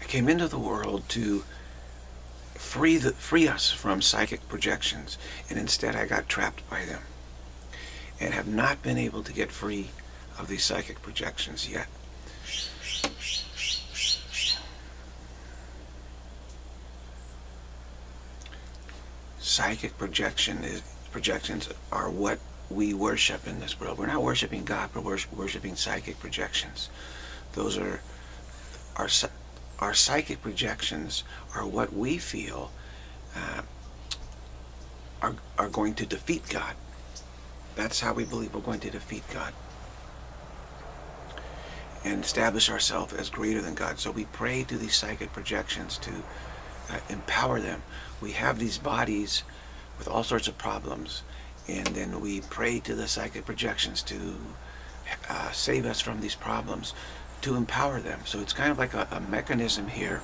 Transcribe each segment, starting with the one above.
I came into the world to free us from psychic projections, and instead I got trapped by them and have not been able to get free of these psychic projections yet. Psychic projections are what we worship in this world. We're not worshiping God, but we're worshiping psychic projections. Those are our psychic projections are what we feel are going to defeat God. That's how we believe we're going to defeat God and establish ourselves as greater than God. So we pray to these psychic projections to empower them. We have these bodies with all sorts of problems, and then we pray to the psychic projections to save us from these problems, to empower them. So it's kind of like a mechanism here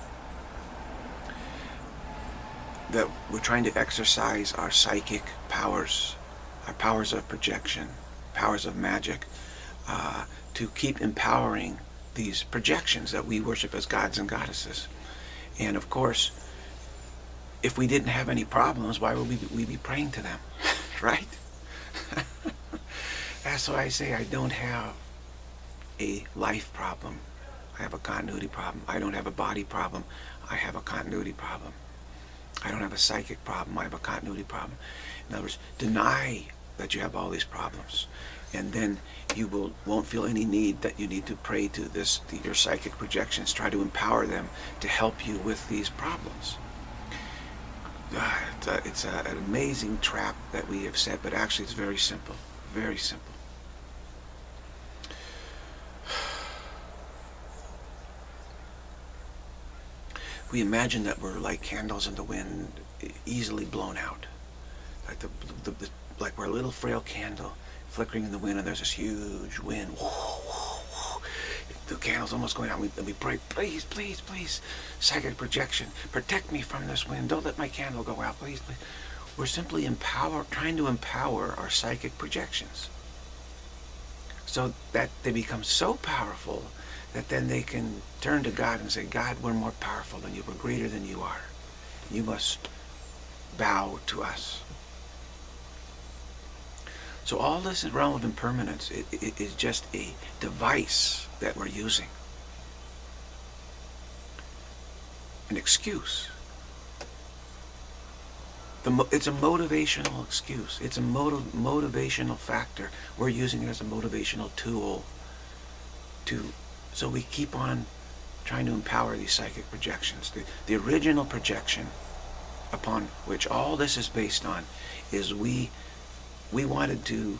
that we're trying to exercise our psychic powers, our powers of projection, powers of magic, to keep empowering these projections that we worship as gods and goddesses. And of course, if we didn't have any problems, why would we be praying to them? Right? That's why I say I don't have a life problem. I have a continuity problem. I don't have a body problem. I have a continuity problem. I don't have a psychic problem. I have a continuity problem. In other words, deny that you have all these problems, and then you won't feel any need that you need to pray to your psychic projections. Try to empower them to help you with these problems. It's an amazing trap that we have set, but actually it's very simple. Very simple. We imagine that we're like candles in the wind, easily blown out. Like we're a little frail candle flickering in the wind, and there's this huge wind. The candle's almost going out, and we pray, please, please, please, psychic projection, protect me from this wind. Don't let my candle go out, please, please. We're simply trying to empower our psychic projections so that they become so powerful that then they can turn to God and say, God, we're more powerful than you. We're greater than you are. You must bow to us. So all this realm of impermanence is just a device that we're using. An excuse. It's a motivational excuse. It's a motivational factor. We're using it as a motivational tool so we keep on trying to empower these psychic projections. The original projection upon which all this is based on is we wanted to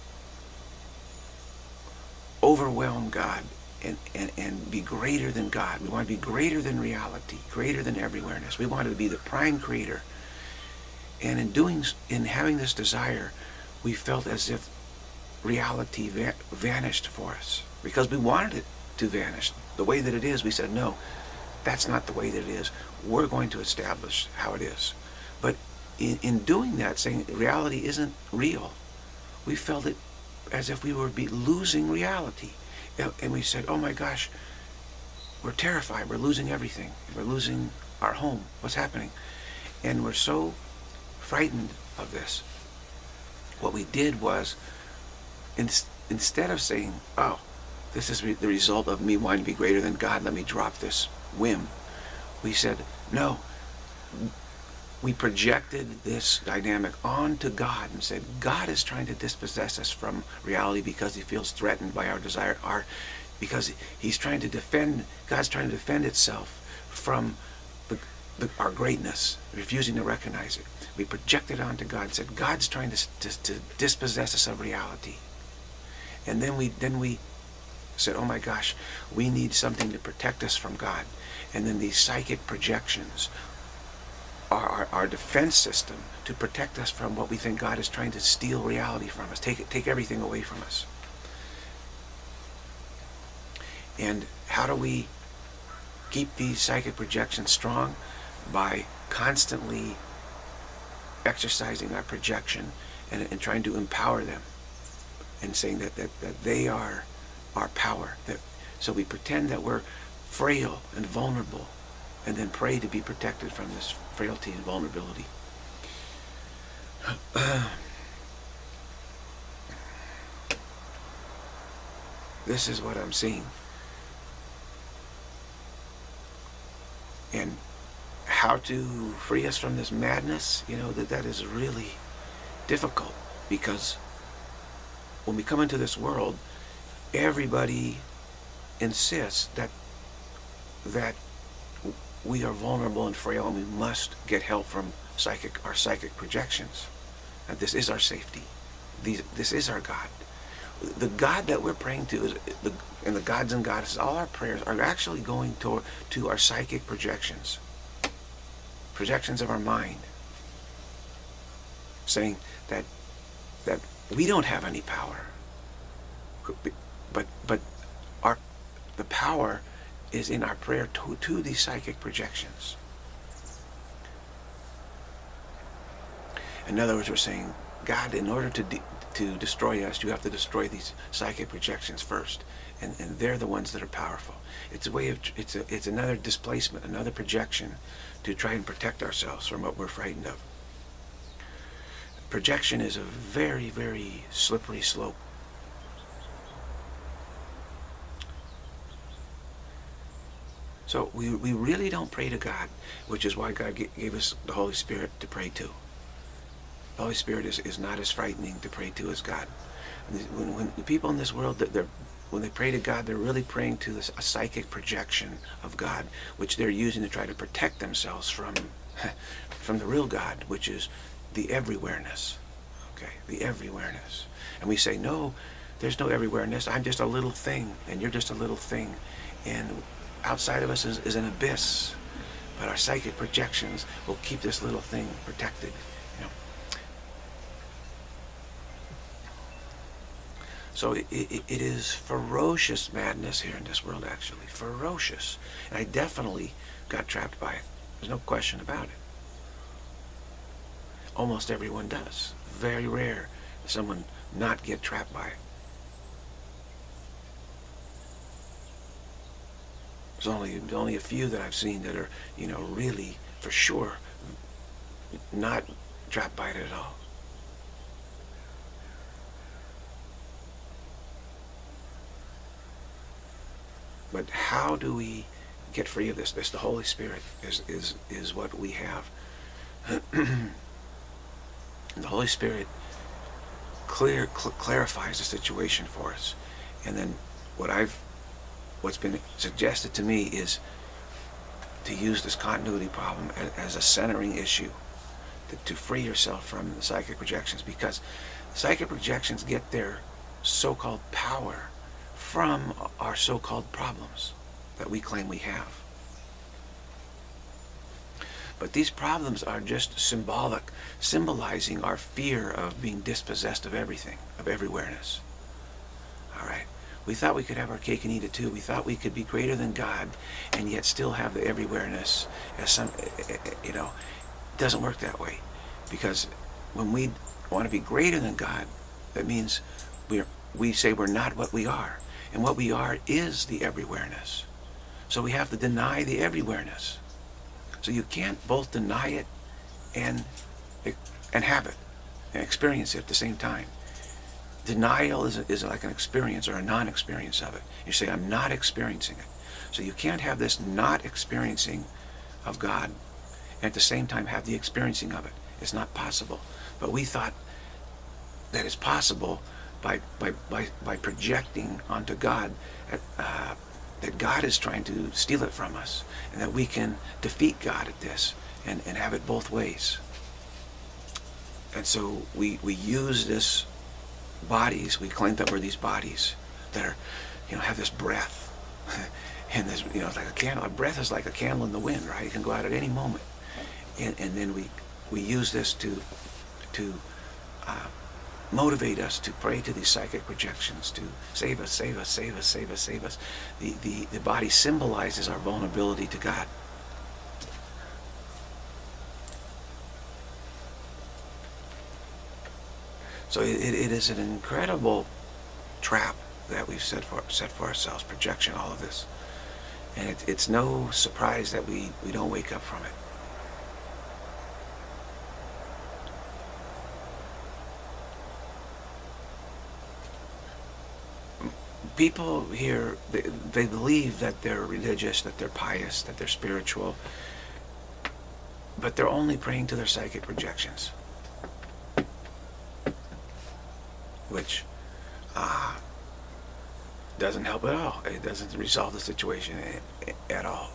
overwhelm God and be greater than God. We wanted to be greater than reality, greater than everywhereness. We wanted to be the prime creator. And in having this desire, we felt as if reality vanished for us because we wanted it to vanish. The way that it is, we said, no, that's not the way that it is. We're going to establish how it is. But in doing that, saying reality isn't real, we felt it as if we would be losing reality. And we said, oh my gosh, we're terrified. We're losing everything. We're losing our home. What's happening? And we're so frightened of this. What we did was, instead of saying, oh, this is the result of me wanting to be greater than God, let me drop this whim, we said, no. We projected this dynamic onto God and said, God is trying to dispossess us from reality because he feels threatened by our desire, because he's trying to defend, God's trying to defend itself from our greatness, refusing to recognize it. We projected onto God and said, God's trying to dispossess us of reality. And then we said, oh my gosh, we need something to protect us from God. And then these psychic projections are our defense system to protect us from what we think God is trying to steal reality from us, take everything away from us. And how do we keep these psychic projections strong? By constantly exercising our projection and trying to empower them and saying that they are our power. So we pretend that we're frail and vulnerable and then pray to be protected from this frailty and vulnerability. This is what I'm seeing. And how to free us from this madness, that is really difficult, because when we come into this world, everybody insists that we are vulnerable and frail, and we must get help from our psychic projections. And this is our safety. This is our God. The God that we're praying to and the gods and goddesses, all our prayers are actually going to our psychic projections of our mind, saying that we don't have any power, but the power is in our prayer to these psychic projections. In other words, we're saying, God, in order to destroy us, you have to destroy these psychic projections first, and they're the ones that are powerful. It's a way of it's another displacement, another projection to try and protect ourselves from what we're frightened of. Projection is a very, very slippery slope. So we really don't pray to God, which is why God gave us the Holy Spirit to pray to. The Holy Spirit is not as frightening to pray to as God. When the people in this world, when they pray to God, they're really praying to a psychic projection of God, which they're using to try to protect themselves from the real God, which is the everywhereness. Okay, the everywhereness. And we say, no, there's no everywhereness. I'm just a little thing, and you're just a little thing. And outside of us is an abyss. But our psychic projections will keep this little thing protected. So it is ferocious madness here in this world, actually. Ferocious. And I definitely got trapped by it. There's no question about it. Almost everyone does. Very rare someone not get trapped by it. There's only a few that I've seen that are, really, for sure, not trapped by it at all. But how do we get free of this? The Holy Spirit is what we have. The Holy Spirit clarifies the situation for us. And then what's been suggested to me is to use this continuity problem as a centering issue, to free yourself from the psychic projections, because psychic projections get their so-called power from our so-called problems that we claim we have. But these problems are just symbolizing our fear of being dispossessed of everything, of everywhereness. All right. We thought we could have our cake and eat it too. We thought we could be greater than God and yet still have the everywhereness. It doesn't work that way. Because when we want to be greater than God, that means we say we're not what we are. And what we are is the everywhereness. So we have to deny the everywhereness. So you can't both deny it and have it and experience it at the same time. Denial is like an experience or a non-experience of it. You say, I'm not experiencing it. So you can't have this not experiencing of God and at the same time have the experiencing of it. It's not possible. But we thought that it's possible by projecting onto God that God is trying to steal it from us, and that we can defeat God at this and have it both ways. And so we use this bodies, we claim that we're these bodies that are, have this breath. And this, it's like a candle. A breath is like a candle in the wind, right? It can go out at any moment. And then we use this to motivate us to pray to these psychic projections to save us, save us, save us, save us, save us. The body symbolizes our vulnerability to God. So it is an incredible trap that we've set for ourselves, projection, all of this. And it's no surprise that we don't wake up from it. People here, they believe that they're religious, that they're pious, that they're spiritual, but they're only praying to their psychic projections, which doesn't help at all. It doesn't resolve the situation at all.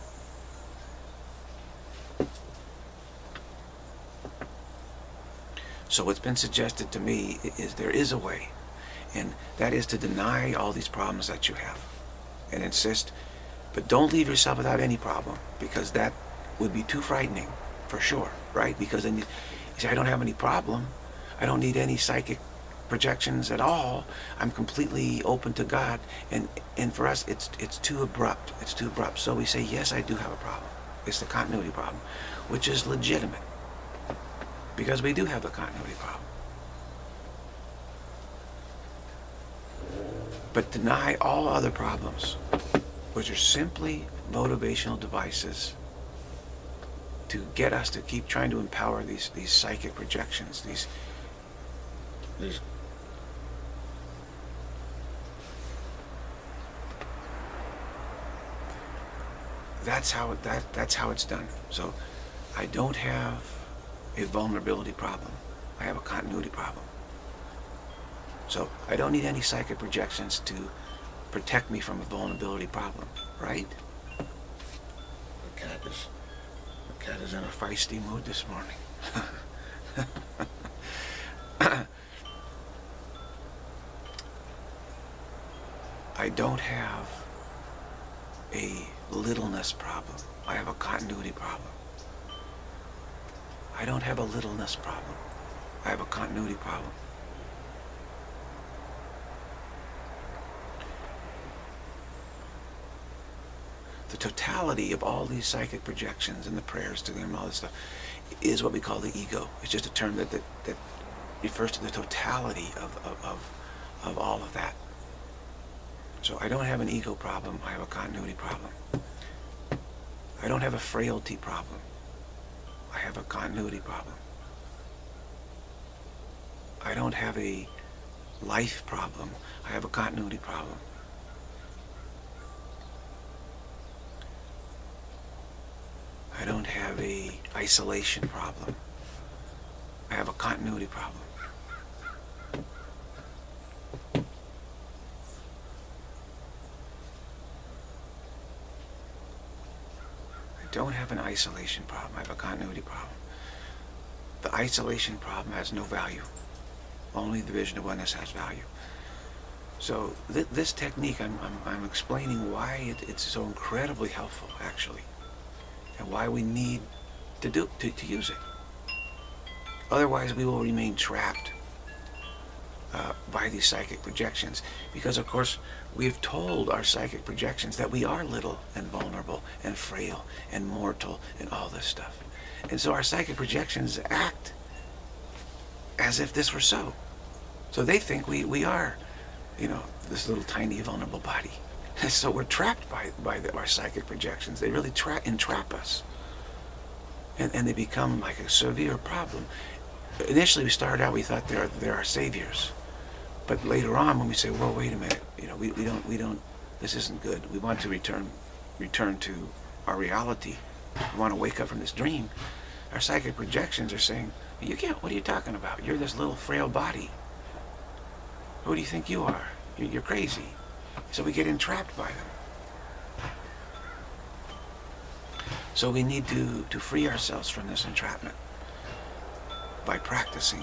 So what's been suggested to me is there is a way, and that is to deny all these problems that you have and insist, but don't leave yourself without any problem, because that would be too frightening for sure, right? Because then you say, I don't have any problem, I don't need any psychic projections at all, I'm completely open to God, and for us it's too abrupt. It's too abrupt. So we say, yes, I do have a problem. It's the continuity problem, which is legitimate, because we do have the continuity problem. But deny all other problems, which are simply motivational devices to get us to keep trying to empower these psychic projections, these that's how it's done. So I don't have a vulnerability problem. I have a continuity problem. So I don't need any psychic projections to protect me from a vulnerability problem, right? The cat is in a feisty mood this morning. I don't have a littleness problem. I have a continuity problem. I don't have a littleness problem. I have a continuity problem. The totality of all these psychic projections and the prayers to them and all this stuff is what we call the ego. It's just a term that refers to the totality of all of that. So I don't have an ego problem, I have a continuity problem. I don't have a frailty problem, I have a continuity problem. I don't have a life problem, I have a continuity problem. I don't have a isolation problem, I have a continuity problem. I don't have an isolation problem, I have a continuity problem. The isolation problem has no value. Only the vision of oneness has value. So this technique, I'm explaining why it's so incredibly helpful, actually, and why we need to use it. Otherwise, we will remain trapped by these psychic projections, because of course we've told our psychic projections that we are little and vulnerable and frail and mortal and all this stuff. And so our psychic projections act as if this were so. So they think we are, this little tiny vulnerable body. So we're trapped by our psychic projections. They really entrap us. And they become like a severe problem. Initially we started out, we thought they're our saviors. But later on, when we say, well, wait a minute, we don't, this isn't good. We want to return to our reality. We want to wake up from this dream. Our psychic projections are saying, you can't, what are you talking about? You're this little frail body. Who do you think you are? You're crazy. So we get entrapped by them. So we need to free ourselves from this entrapment by practicing.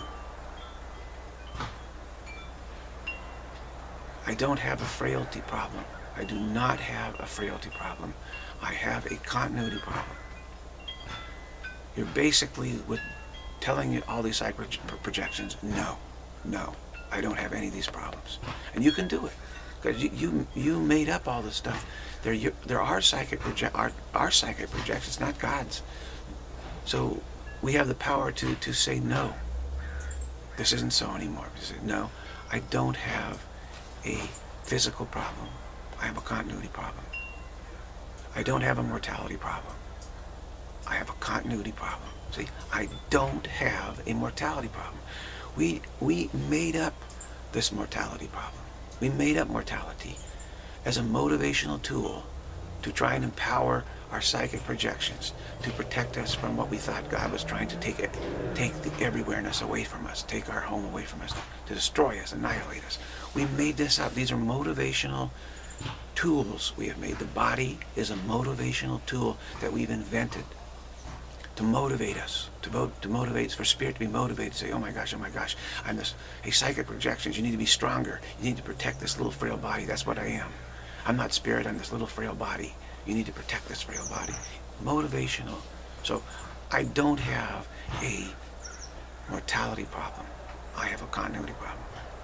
I don't have a frailty problem. I do not have a frailty problem. I have a continuity problem. You're basically telling you all these psychic projections, no, I don't have any of these problems. And you can do it, because you made up all this stuff. There are psychic projections, not God's. So we have the power to say no. This isn't so anymore. We say, no, I don't have a physical problem. I have a continuity problem. I don't have a mortality problem. I have a continuity problem. See, I don't have a mortality problem. We made up this mortality problem. We made up mortality as a motivational tool to try and empower our psychic projections, to protect us from what we thought God was trying to take the everywhereness away from us, take our home away from us, to destroy us, annihilate us. We made this up. These are motivational tools we have made. The body is a motivational tool that we've invented to motivate us, to motivate, for spirit to be motivated, to say, oh my gosh, I'm this, hey, psychic projections, you need to be stronger. You need to protect this little frail body. That's what I am. I'm not spirit, I'm this little frail body. You need to protect this frail body. Motivational. So I don't have a mortality problem. I have a continuity problem.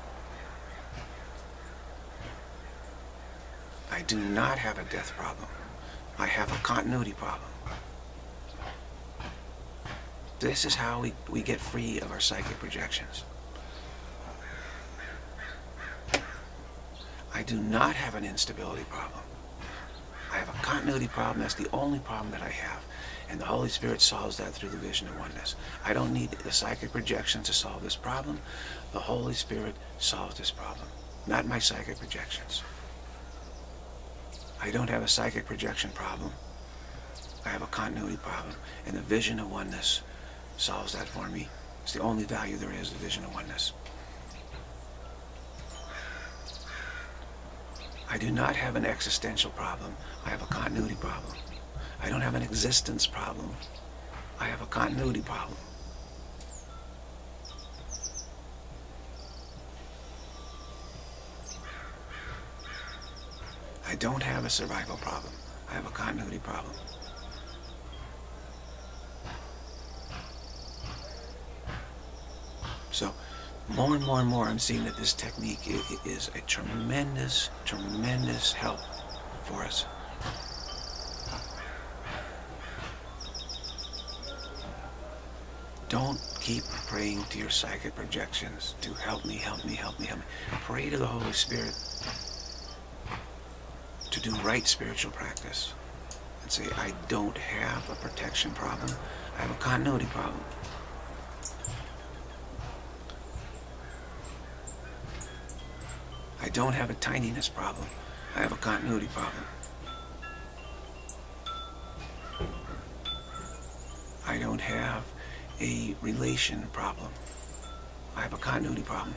I do not have a death problem. I have a continuity problem. This is how we get free of our psychic projections. I do not have an instability problem. I have a continuity problem. That's the only problem that I have. And the Holy Spirit solves that through the vision of oneness. I don't need the psychic projections to solve this problem. The Holy Spirit solves this problem, not my psychic projections. I don't have a psychic projection problem. I have a continuity problem. And the vision of oneness solves that for me. It's the only value there is, the vision of oneness. I do not have an existential problem. I have a continuity problem. I don't have an existence problem. I have a continuity problem. I don't have a survival problem. I have a continuity problem. So, more and more and more, I'm seeing that this technique is a tremendous, tremendous help for us. Don't keep praying to your psychic projections to help me, help me, help me, help me. Pray to the Holy Spirit to do right spiritual practice. And say, I don't have a protection problem. I have a continuity problem. I don't have a tinyness problem. I have a continuity problem. I don't have a relation problem. I have a continuity problem.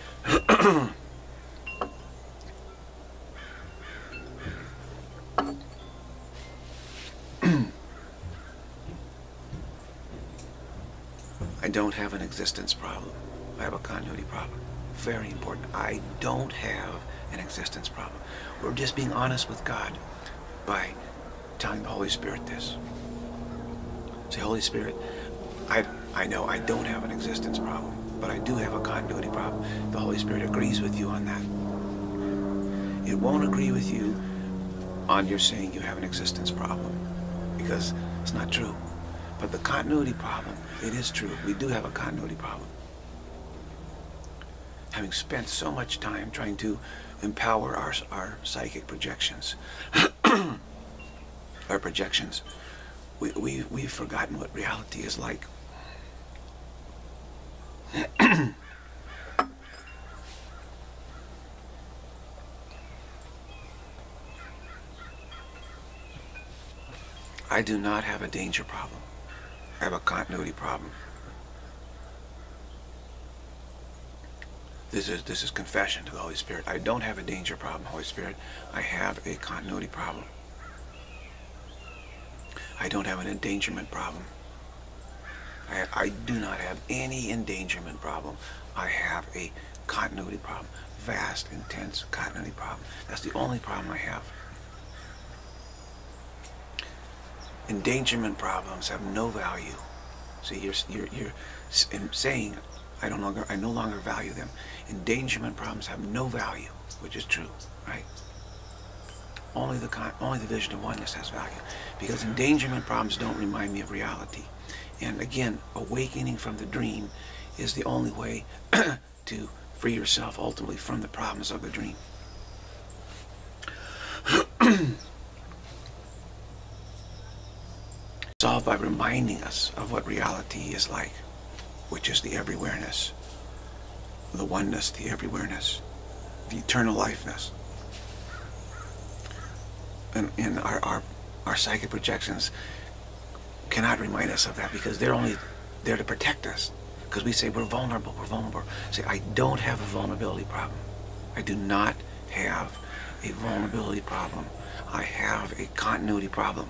I don't have an existence problem. I have a continuity problem. Very important. I don't have an existence problem. We're just being honest with God by telling the Holy Spirit this. Say, Holy Spirit, I know I don't have an existence problem, but I do have a continuity problem. The Holy Spirit agrees with you on that. It won't agree with you on your saying you have an existence problem, because it's not true. But the continuity problem, it is true. We do have a continuity problem. Having spent so much time trying to empower our psychic projections, our projections, we've forgotten what reality is like. I do not have a danger problem. I have a continuity problem. This is confession to the Holy Spirit. I don't have a danger problem, Holy Spirit. I have a continuity problem. I don't have an endangerment problem. I do not have any endangerment problem. I have a continuity problem. Vast, intense continuity problem. That's the only problem I have. Endangerment problems have no value. See, you're saying I no longer value them. Endangerment problems have no value, which is true, right? Only the vision of oneness has value, because endangerment problems don't remind me of reality. And again, awakening from the dream is the only way to free yourself ultimately from the problems of the dream. solved by reminding us of what reality is like, which is the everywhereness, the oneness, the everywhereness, the eternal lifeness. And our psychic projections cannot remind us of that, because they're only there to protect us. Because we say we're vulnerable, we're vulnerable. Say, I don't have a vulnerability problem. I do not have a vulnerability problem. I have a continuity problem.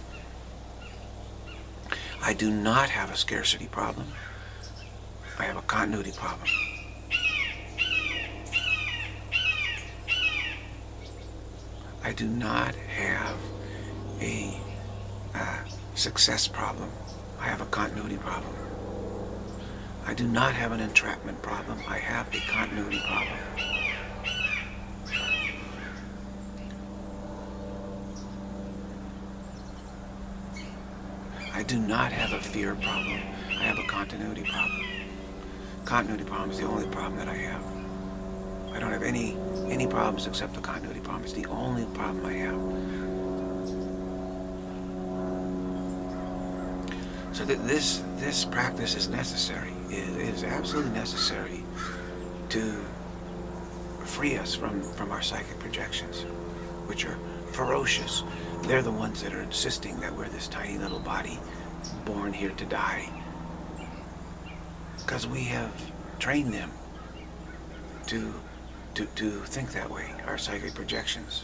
I do not have a scarcity problem. I have a continuity problem. I do not have a success problem. I have a continuity problem. I do not have an entrapment problem. I have a continuity problem. I do not have a fear problem. I have a continuity problem. Continuity problem is the only problem that I have. I don't have any problems except the continuity problem. It's the only problem I have. So that this practice is necessary. It is absolutely necessary to free us from our psychic projections, which are ferocious. They're the ones that are insisting that we're this tiny little body born here to die, because we have trained them to think that way. Our psychic projections,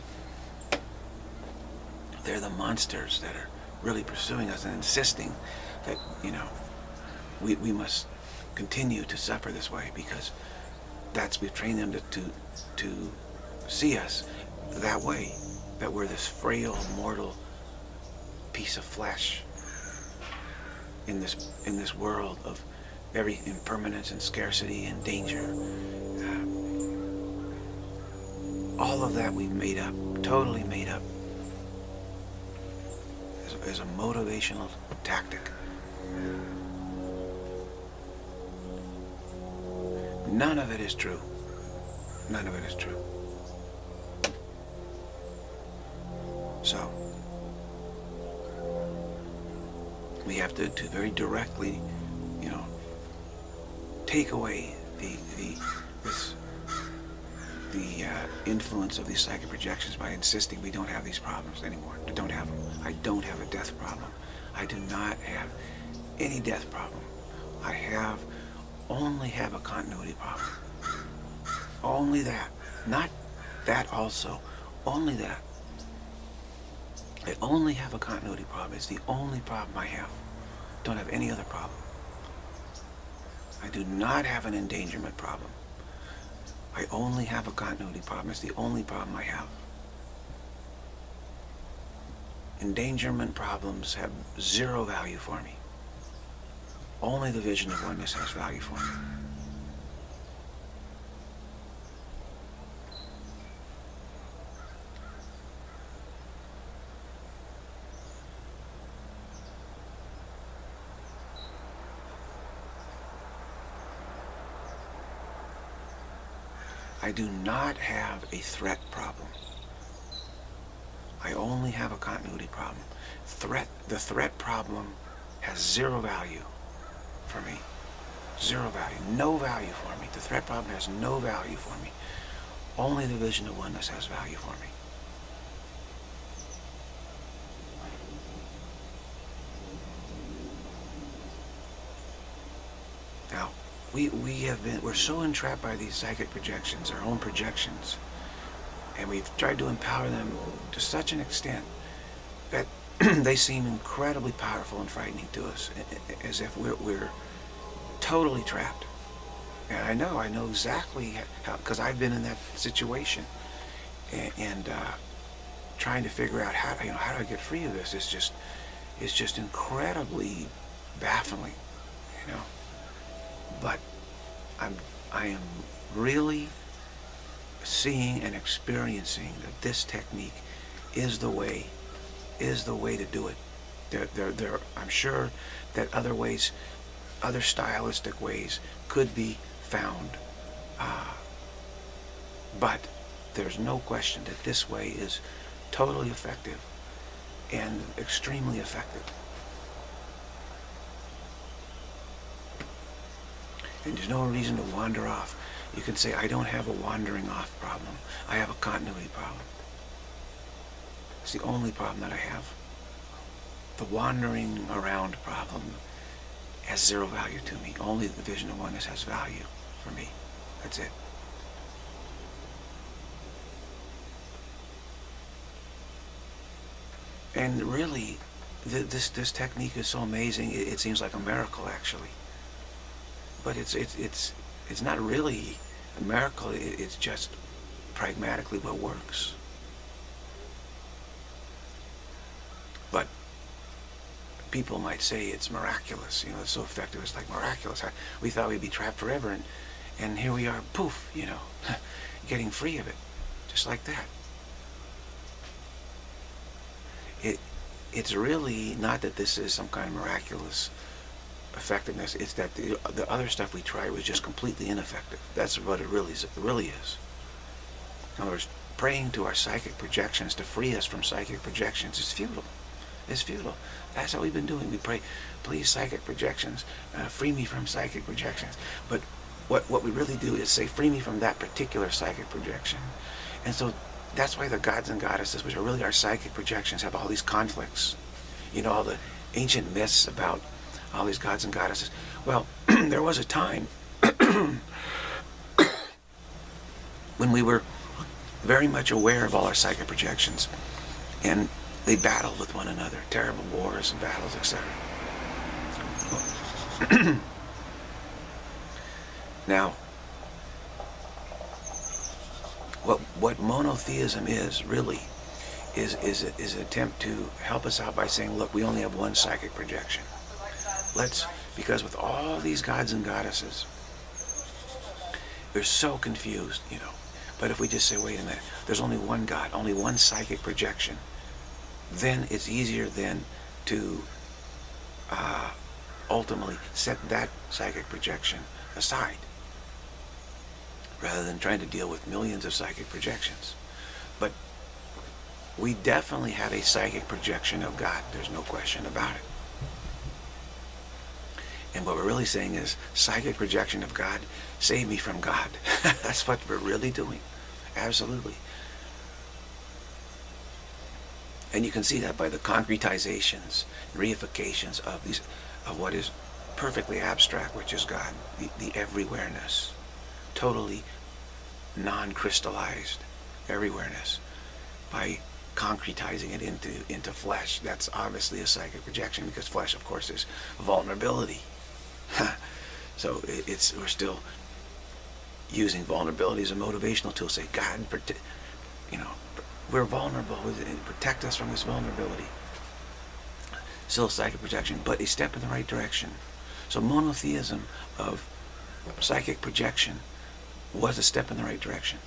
they're the monsters that are really pursuing us and insisting that, you know, we must continue to suffer this way, because we've trained them to see us that way, that we're this frail, mortal piece of flesh in this world of every impermanence and scarcity and danger. All of that we've made up, totally made up, as a motivational tactic. None of it is true. None of it is true. So we have to very directly, you know, take away the influence of these psychic projections by insisting we don't have these problems anymore. We don't have them. I don't have a death problem. I do not have any death problem. I only have a continuity problem. Only that. Not that also. Only that. I only have a continuity problem. It's the only problem I have. Don't have any other problem. I do not have an endangerment problem. I only have a continuity problem. It's the only problem I have. Endangerment problems have zero value for me. Only the vision of oneness has value for me. I do not have a threat problem. I only have a continuity problem. The threat problem has zero value for me. Zero value. No value for me. The threat problem has no value for me. Only the vision of oneness has value for me. Now, we're so entrapped by these psychic projections, our own projections, and we've tried to empower them to such an extent that they seem incredibly powerful and frightening to us, as if we're totally trapped. And I know exactly how, because I've been in that situation, and trying to figure out how do I get free of this is just incredibly baffling, you know. But I am really seeing and experiencing that this technique is the way to do it. I'm sure that other ways, other stylistic ways could be found, but there's no question that this way is totally effective and extremely effective. And there's no reason to wander off. You can say, I don't have a wandering off problem. I have a continuity problem. It's the only problem that I have. The wandering around problem has zero value to me. Only the vision of oneness has value for me. That's it. And really, this technique is so amazing. It seems like a miracle, actually. But it's not really a miracle. It's just pragmatically what works. But people might say it's miraculous. You know, it's so effective. It's like miraculous. We thought we'd be trapped forever, and here we are, poof, you know, getting free of it, just like that. It's really not that this is some kind of miraculous effectiveness. It's that the other stuff we tried was just completely ineffective. That's what it really is. In other words, praying to our psychic projections to free us from psychic projections is futile. It's futile. That's how we've been doing. We pray, please, psychic projections, free me from psychic projections. But what we really do is say, free me from that particular psychic projection. And so that's why the gods and goddesses, which are really our psychic projections, have all these conflicts. You know, all the ancient myths about all these gods and goddesses. Well, there was a time when we were very much aware of all our psychic projections, and they battled with one another, terrible wars and battles, etc. Now, what monotheism is really is an attempt to help us out by saying, look, we only have one psychic projection. Because with all these gods and goddesses, they're so confused, you know. But if we just say, wait a minute, there's only one God, only one psychic projection, then it's easier then to ultimately set that psychic projection aside, rather than trying to deal with millions of psychic projections. But we definitely have a psychic projection of God. There's no question about it. And what we're really saying is, psychic projection of God, save me from God. That's what we're really doing. Absolutely. And you can see that by the concretizations, reifications of what is perfectly abstract, which is God, the everywhereness, totally non-crystallized everywhereness, by concretizing it into flesh. That's obviously a psychic projection, because flesh, of course, is vulnerability. So we're still using vulnerability as a motivational tool. Say, God, you know, we're vulnerable. Protect us from this vulnerability. Still psychic projection, but a step in the right direction. So monotheism of psychic projection was a step in the right direction.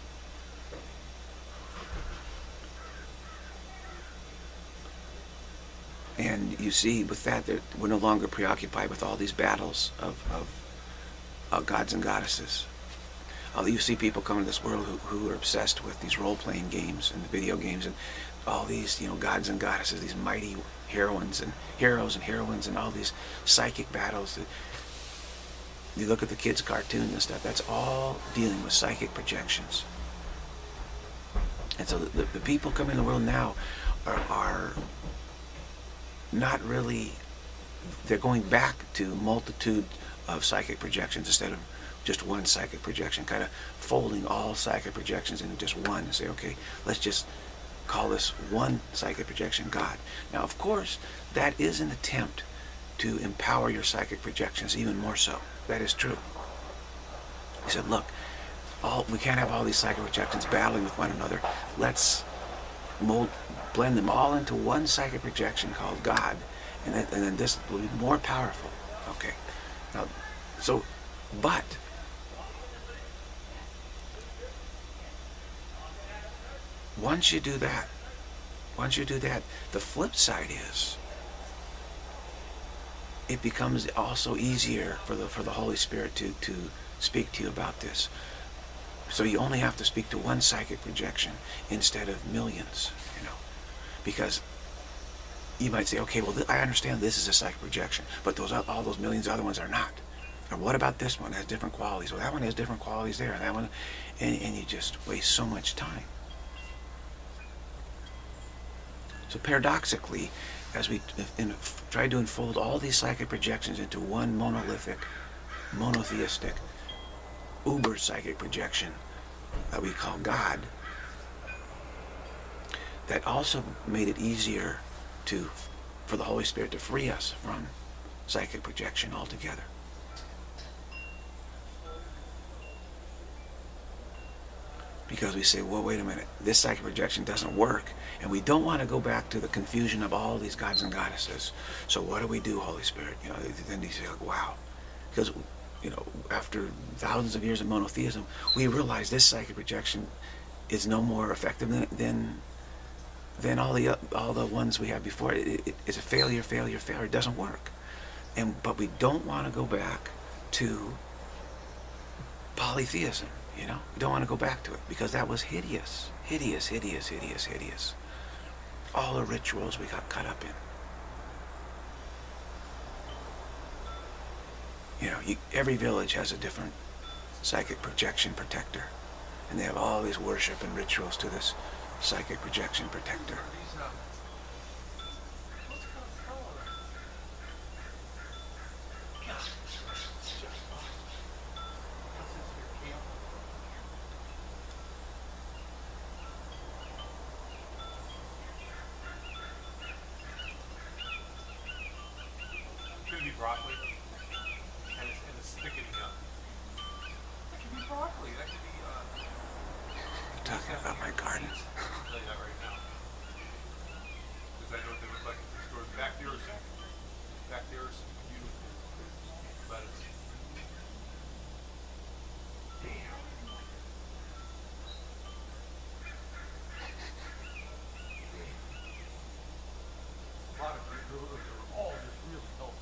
And you see, with that, we're no longer preoccupied with all these battles of gods and goddesses. You see people come to this world who are obsessed with these role-playing games and video games, and all these, you know, gods and goddesses, these mighty heroines and heroes and heroines, and all these psychic battles. You look at the kids' cartoons and stuff. That's all dealing with psychic projections. And so the people coming in the world now are not really, they're going back to multitude of psychic projections instead of just one psychic projection, kind of folding all psychic projections into just one and say, okay, let's just call this one psychic projection God. Now, of course, that is an attempt to empower your psychic projections even more so. That is true. He said, look, we can't have all these psychic projections battling with one another. Let's blend them all into one psychic projection called God, and then this will be more powerful. Okay. Now, but once you do that, the flip side is it becomes also easier for the Holy Spirit to speak to you about this. So you only have to speak to one psychic projection instead of millions, you know, because you might say, okay, well, I understand this is a psychic projection, but all those millions other ones are not. Or what about this one? It has different qualities. Well, that one has different qualities there. That one, and you just waste so much time. So paradoxically, as we try to unfold all these psychic projections into one monolithic, monotheistic, uber psychic projection that we call God, that also made it easier for the Holy Spirit to free us from psychic projection altogether. Because we say, well, wait a minute, this psychic projection doesn't work, and we don't want to go back to the confusion of all these gods and goddesses. So what do we do, Holy Spirit? You know, then you say, like, wow. Because, you know, after thousands of years of monotheism, we realize this psychic projection is no more effective than all the ones we had before. It's a failure. It doesn't work. But we don't want to go back to polytheism. You know, we don't want to go back to it because that was hideous. All the rituals we got caught up in. You know, every village has a different psychic projection protector, and they have all these worship and rituals to this psychic projection protector. Broccoli, and it's thickening up. That could be broccoli. That could be. You're talking about my garden. I'll tell you that right now, because I know what they look like at the store. Back there is beautiful lettuce. Damn. A lot of green. They're all just really healthy.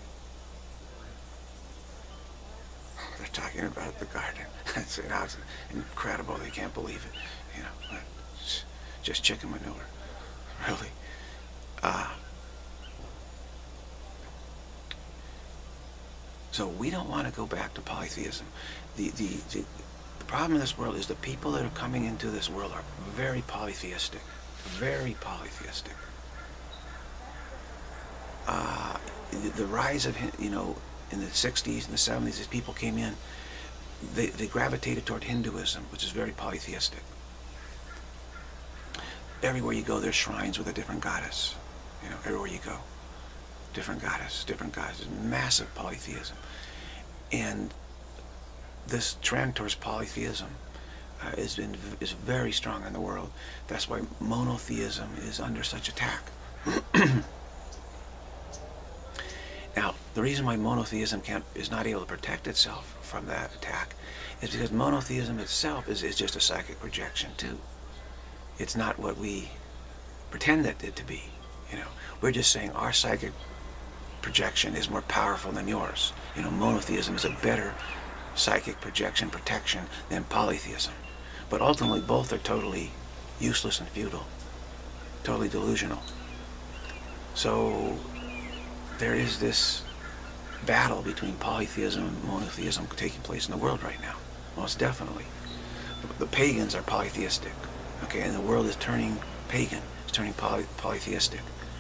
They're talking about the garden. It's incredible. They can't believe it. You know, it's just chicken manure, really. So we don't want to go back to polytheism. The problem in this world is the people that are coming into this world are very polytheistic. Very polytheistic. The rise of, you know, in the 60s and the 70s, as people came in, they gravitated toward Hinduism, which is very polytheistic. Everywhere you go, there's shrines with a different goddess. You know, everywhere you go, different goddess. Massive polytheism. And this trend towards polytheism is very strong in the world. That's why monotheism is under such attack. Now, the reason why monotheism is not able to protect itself from that attack is because monotheism itself is just a psychic projection too. It's not what we pretend it to be. You know, we're just saying our psychic projection is more powerful than yours. You know, monotheism is a better psychic projection protection than polytheism. But ultimately, both are totally useless and futile, totally delusional. So there is this battle between polytheism and monotheism taking place in the world right now, most definitely. The pagans are polytheistic, okay, and the world is turning pagan, it's turning polytheistic,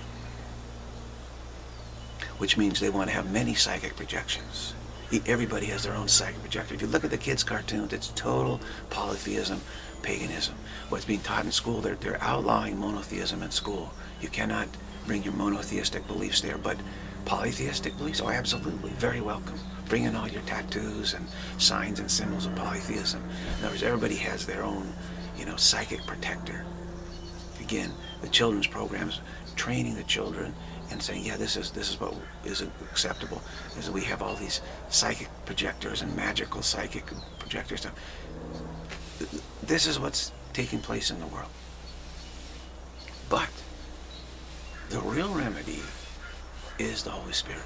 which means they want to have many psychic projections. Everybody has their own psychic projector. If you look at the kids' cartoons, it's total polytheism, paganism. What's being taught in school, they're outlawing monotheism in school. You cannot bring your monotheistic beliefs there, but polytheistic beliefs, oh, absolutely, very welcome. Bring in all your tattoos and signs and symbols of polytheism. In other words, everybody has their own, you know, psychic protector. Again, the children's programs, training the children and saying, yeah, this is what is acceptable. Is that we have all these psychic projectors and magical psychic projector stuff. This is what's taking place in the world. But the real remedy is the Holy Spirit.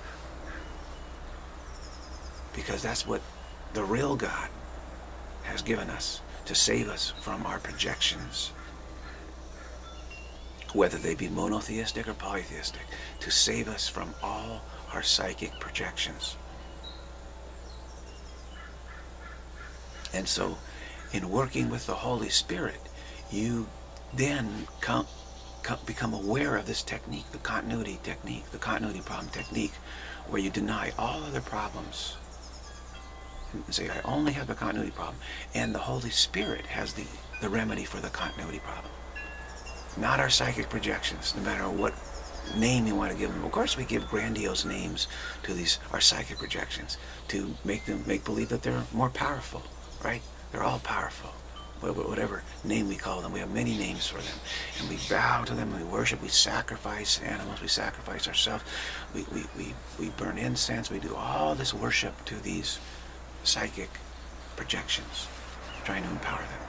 Because that's what the real God has given us to save us from our projections, whether they be monotheistic or polytheistic, to save us from all our psychic projections. And so in working with the Holy Spirit, you then become aware of this technique, the continuity technique, the continuity problem technique, where you deny all other problems and say, I only have the continuity problem. And the Holy Spirit has the remedy for the continuity problem. Not our psychic projections, no matter what name you want to give them. Of course we give grandiose names to these, our psychic projections, to make them make believe that they're more powerful, right? They're all powerful. Whatever name we call them, we have many names for them. And we bow to them, we worship, we sacrifice animals, we sacrifice ourselves, we burn incense, we do all this worship to these psychic projections, trying to empower them.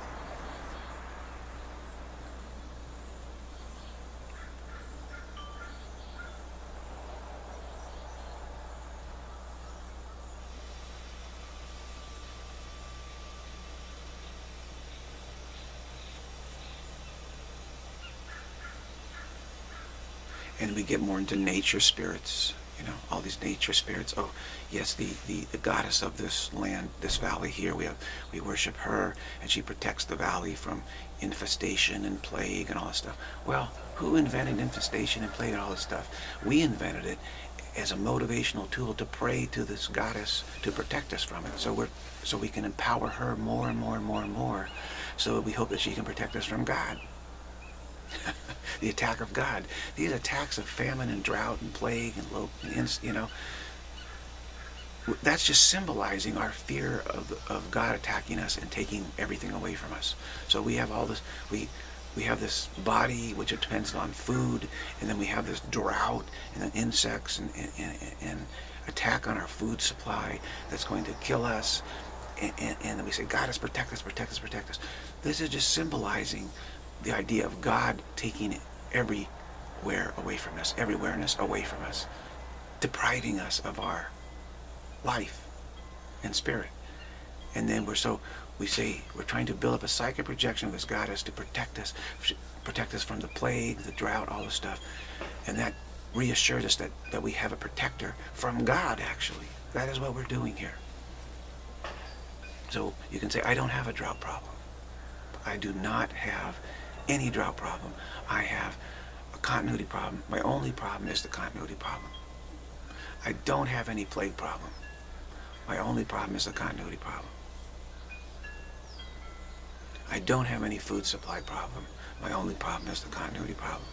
And we get more into nature spirits, you know, all these nature spirits. Oh, yes, the goddess of this land, this valley here, we worship her, and she protects the valley from infestation and plague and all this stuff. Well, who invented infestation and plague and all this stuff? We invented it as a motivational tool to pray to this goddess to protect us from it. So we can empower her more and more and more and more. So we hope that she can protect us from God. The attack of God. These attacks of famine and drought and plague and you know, that's just symbolizing our fear of God attacking us and taking everything away from us. So we have all this, we have this body which depends on food, and then we have this drought and then insects and attack on our food supply that's going to kill us, and then we say, God is protect us, protect us, protect us. This is just symbolizing the idea of God taking everywhere away from us, everywhereness away from us, depriving us of our life and spirit. And then we say we're trying to build up a psychic projection of this goddess to protect us from the plague, the drought, all this stuff. And that reassures us that we have a protector from God, actually. That is what we're doing here. So you can say, I don't have a drought problem. I do not have any drought problem. I have a continuity problem. My only problem is the continuity problem. I don't have any plague problem. My only problem is the continuity problem. I don't have any food supply problem. My only problem is the continuity problem.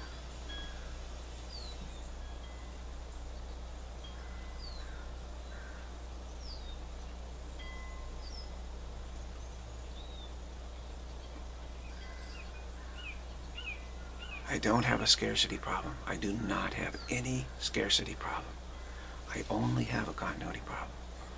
I don't have a scarcity problem. I do not have any scarcity problem. I only have a continuity problem.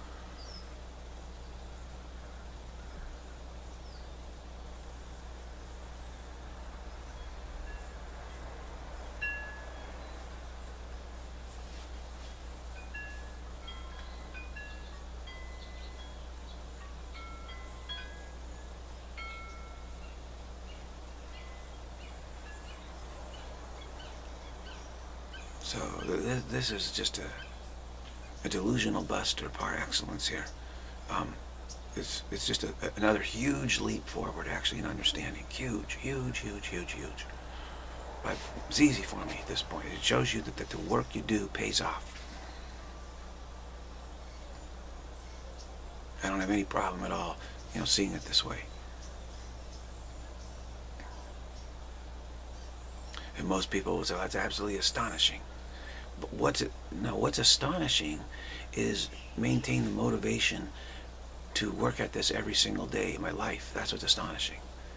So this is just a delusional buster par excellence here. It's just another huge leap forward, actually, in understanding. Huge, huge, huge, huge, huge. But it's easy for me at this point. It shows you that the work you do pays off. I don't have any problem at all, you know, seeing it this way. And most people will say, that's absolutely astonishing. But what's astonishing is maintain the motivation to work at this every single day in my life. That's what's astonishing.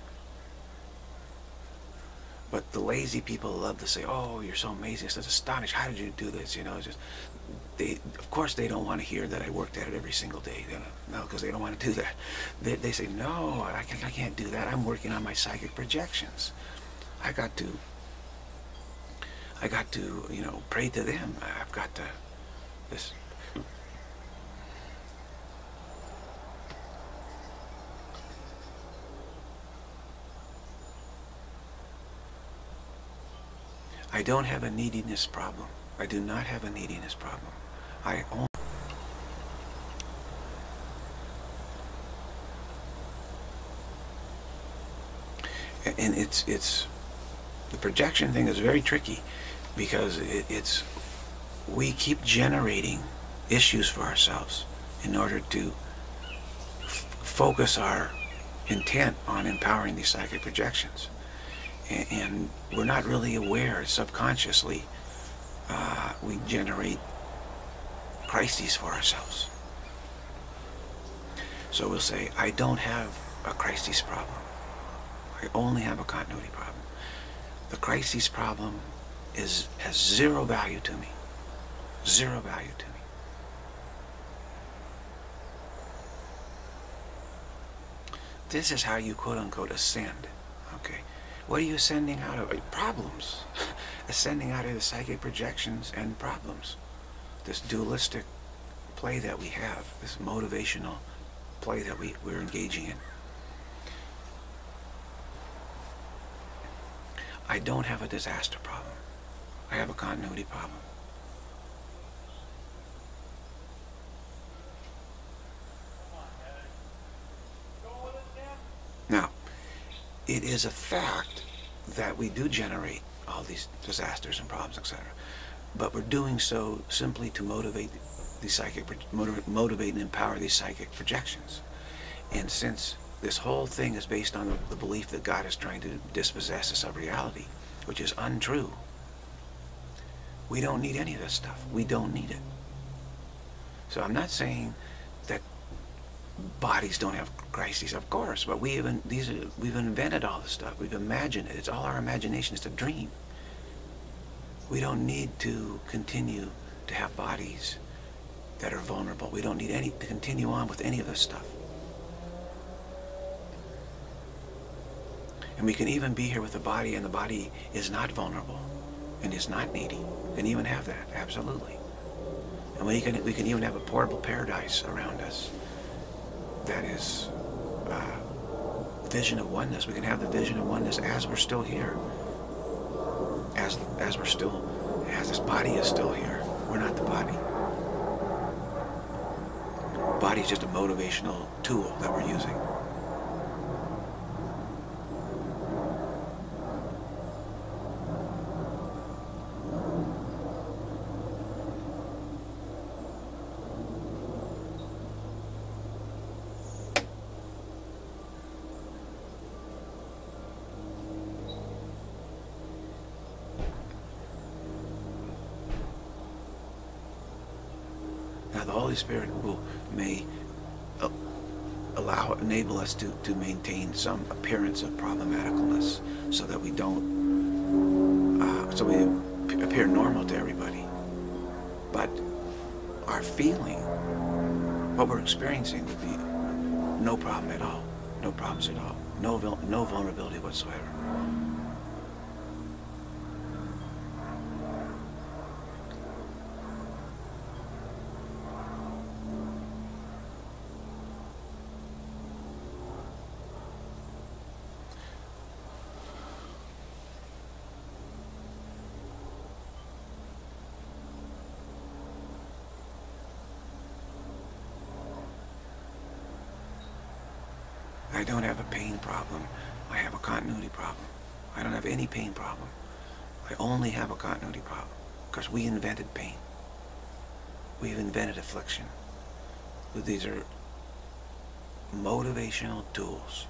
But the lazy people love to say, oh, you're so amazing, it's astonishing, how did you do this? You know, it's just, of course they don't want to hear that I worked at it every single day. No, because they don't want to do that. They say, no, I can't do that. I'm working on my psychic projections. I got to, you know, pray to them. I've got to, this. I don't have a neediness problem. I do not have a neediness problem. I only And it's the projection thing is very tricky, because it's we keep generating issues for ourselves in order to focus our intent on empowering these psychic projections, and we're not really aware. Subconsciously, we generate crises for ourselves. So we'll say, I don't have a crisis problem. I only have a continuity problem. The crisis problem has zero value to me. Zero value to me. This is how you quote-unquote ascend. Okay? What are you ascending out of? Problems. Ascending out of the psychic projections and problems. This dualistic play that we have, this motivational play that we're engaging in. I don't have a disaster problem. I have a continuity problem. Now, it is a fact that we do generate all these disasters and problems, etc. But we're doing so simply to motivate the psychic, motivate and empower these psychic projections. And since this whole thing is based on the belief that God is trying to dispossess us of reality, which is untrue, we don't need any of this stuff. We don't need it. So I'm not saying that bodies don't have crises, of course, but we've invented all this stuff. We've imagined it. It's all our imagination. It's a dream. We don't need to continue to have bodies that are vulnerable. We don't need to continue on with any of this stuff. And we can even be here with a body, and the body is not vulnerable and is not needy. We can even have that, absolutely. And we can even have a portable paradise around us that is vision of oneness. We can have the vision of oneness as we're still here, as this body is still here. We're not the body. The body is just a motivational tool that we're using. Now the Holy Spirit may enable us to maintain some appearance of problematicalness, so that we don't, so we appear normal to everybody. But our feeling, what we're experiencing, would be no problem at all, no problems at all, no vulnerability whatsoever. I don't have a pain problem. I have a continuity problem. I don't have any pain problem. I only have a continuity problem, because we invented pain. We've invented affliction. These are motivational tools.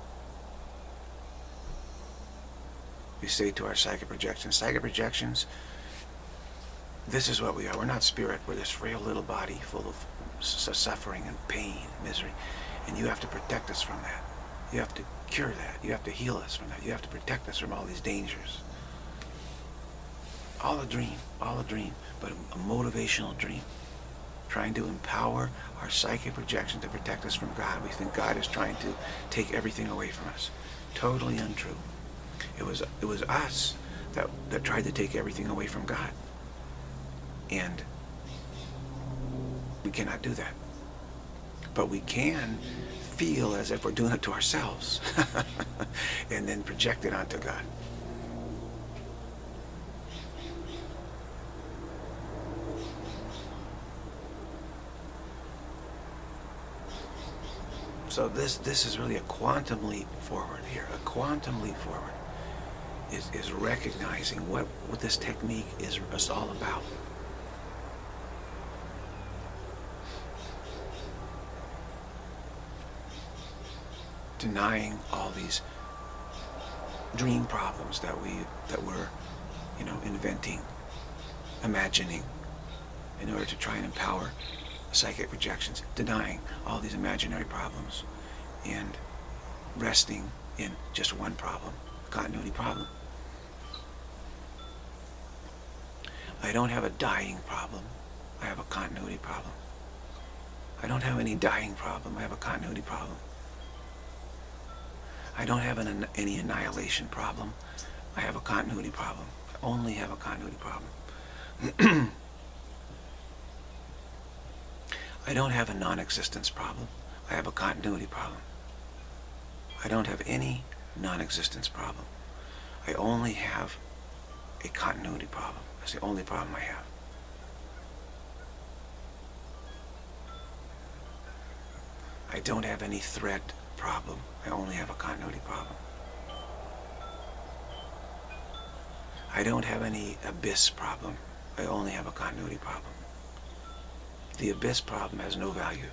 We say to our psychic projections, this is what we are. We're not spirit. We're this frail little body full of suffering and pain and misery. And you have to protect us from that. You have to cure that. You have to heal us from that. You have to protect us from all these dangers. All a dream, but a motivational dream. Trying to empower our psychic projection to protect us from God. We think God is trying to take everything away from us. Totally untrue. It was us that tried to take everything away from God. And we cannot do that. But we can feel as if we're doing it to ourselves and then project it onto God. So this is really a quantum leap forward here, a quantum leap forward. is recognizing what this technique is all about. Denying all these dream problems that we're, inventing, imagining, in order to try and empower psychic projections. Denying all these imaginary problems and resting in just one problem, continuity problem. I don't have a dying problem. I have a continuity problem. I don't have any dying problem. I have a continuity problem. I don't have any annihilation problem. I have a continuity problem. I only have a continuity problem. I don't have a non-existence problem. I have a continuity problem. I don't have any non-existence problem. I only have a continuity problem. That's the only problem I have. I don't have any threat problem. I only have a continuity problem. I don't have any abyss problem. I only have a continuity problem. The abyss problem has no value.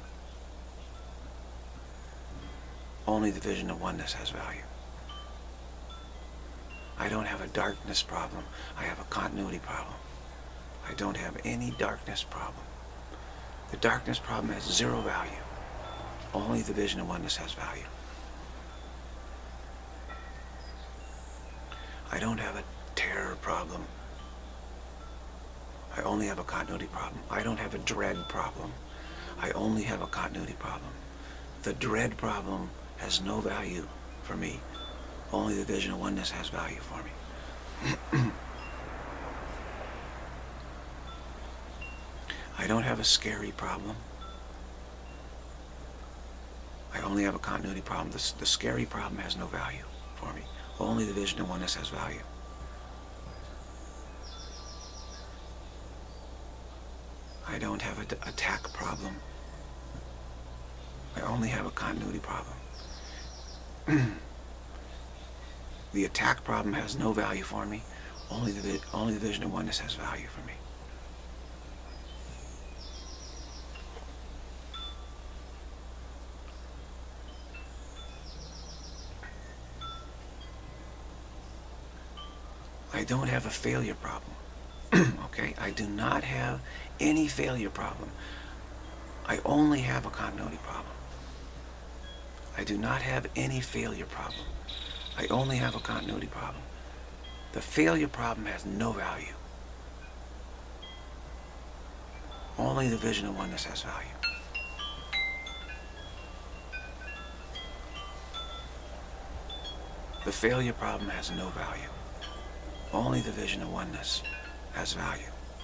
Only the vision of oneness has value. I don't have a darkness problem. I have a continuity problem. I don't have any darkness problem. The darkness problem has zero value. Only the vision of oneness has value. I don't have a terror problem. I only have a continuity problem. I don't have a dread problem. I only have a continuity problem. The dread problem has no value for me. Only the vision of oneness has value for me. I don't have a scary problem. I only have a continuity problem. The scary problem has no value for me. Only the vision of oneness has value. I don't have an attack problem. I only have a continuity problem. The attack problem has no value for me. Only the vision of oneness has value for me. I don't have a failure problem. Okay? I do not have any failure problem. I only have a continuity problem. I do not have any failure problem. I only have a continuity problem. The failure problem has no value. Only the vision of oneness has value. The failure problem has no value. Only the vision of oneness has value.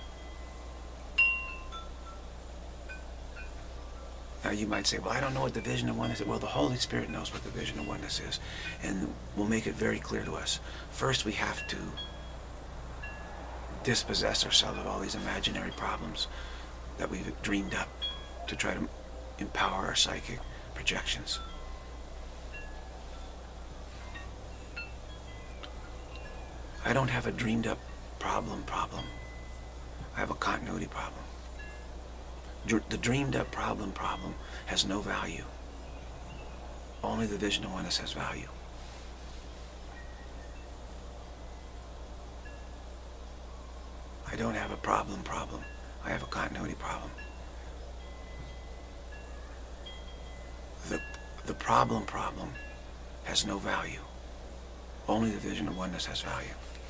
Now you might say, well, I don't know what the vision of oneness is. Well, the Holy Spirit knows what the vision of oneness is, and will make it very clear to us. First, we have to dispossess ourselves of all these imaginary problems that we've dreamed up to try to empower our psychic projections. I don't have a dreamed up problem. I have a continuity problem. The dreamed up problem has no value. Only the vision of oneness has value. I don't have a problem. I have a continuity problem. The problem has no value. Only the vision of oneness has value.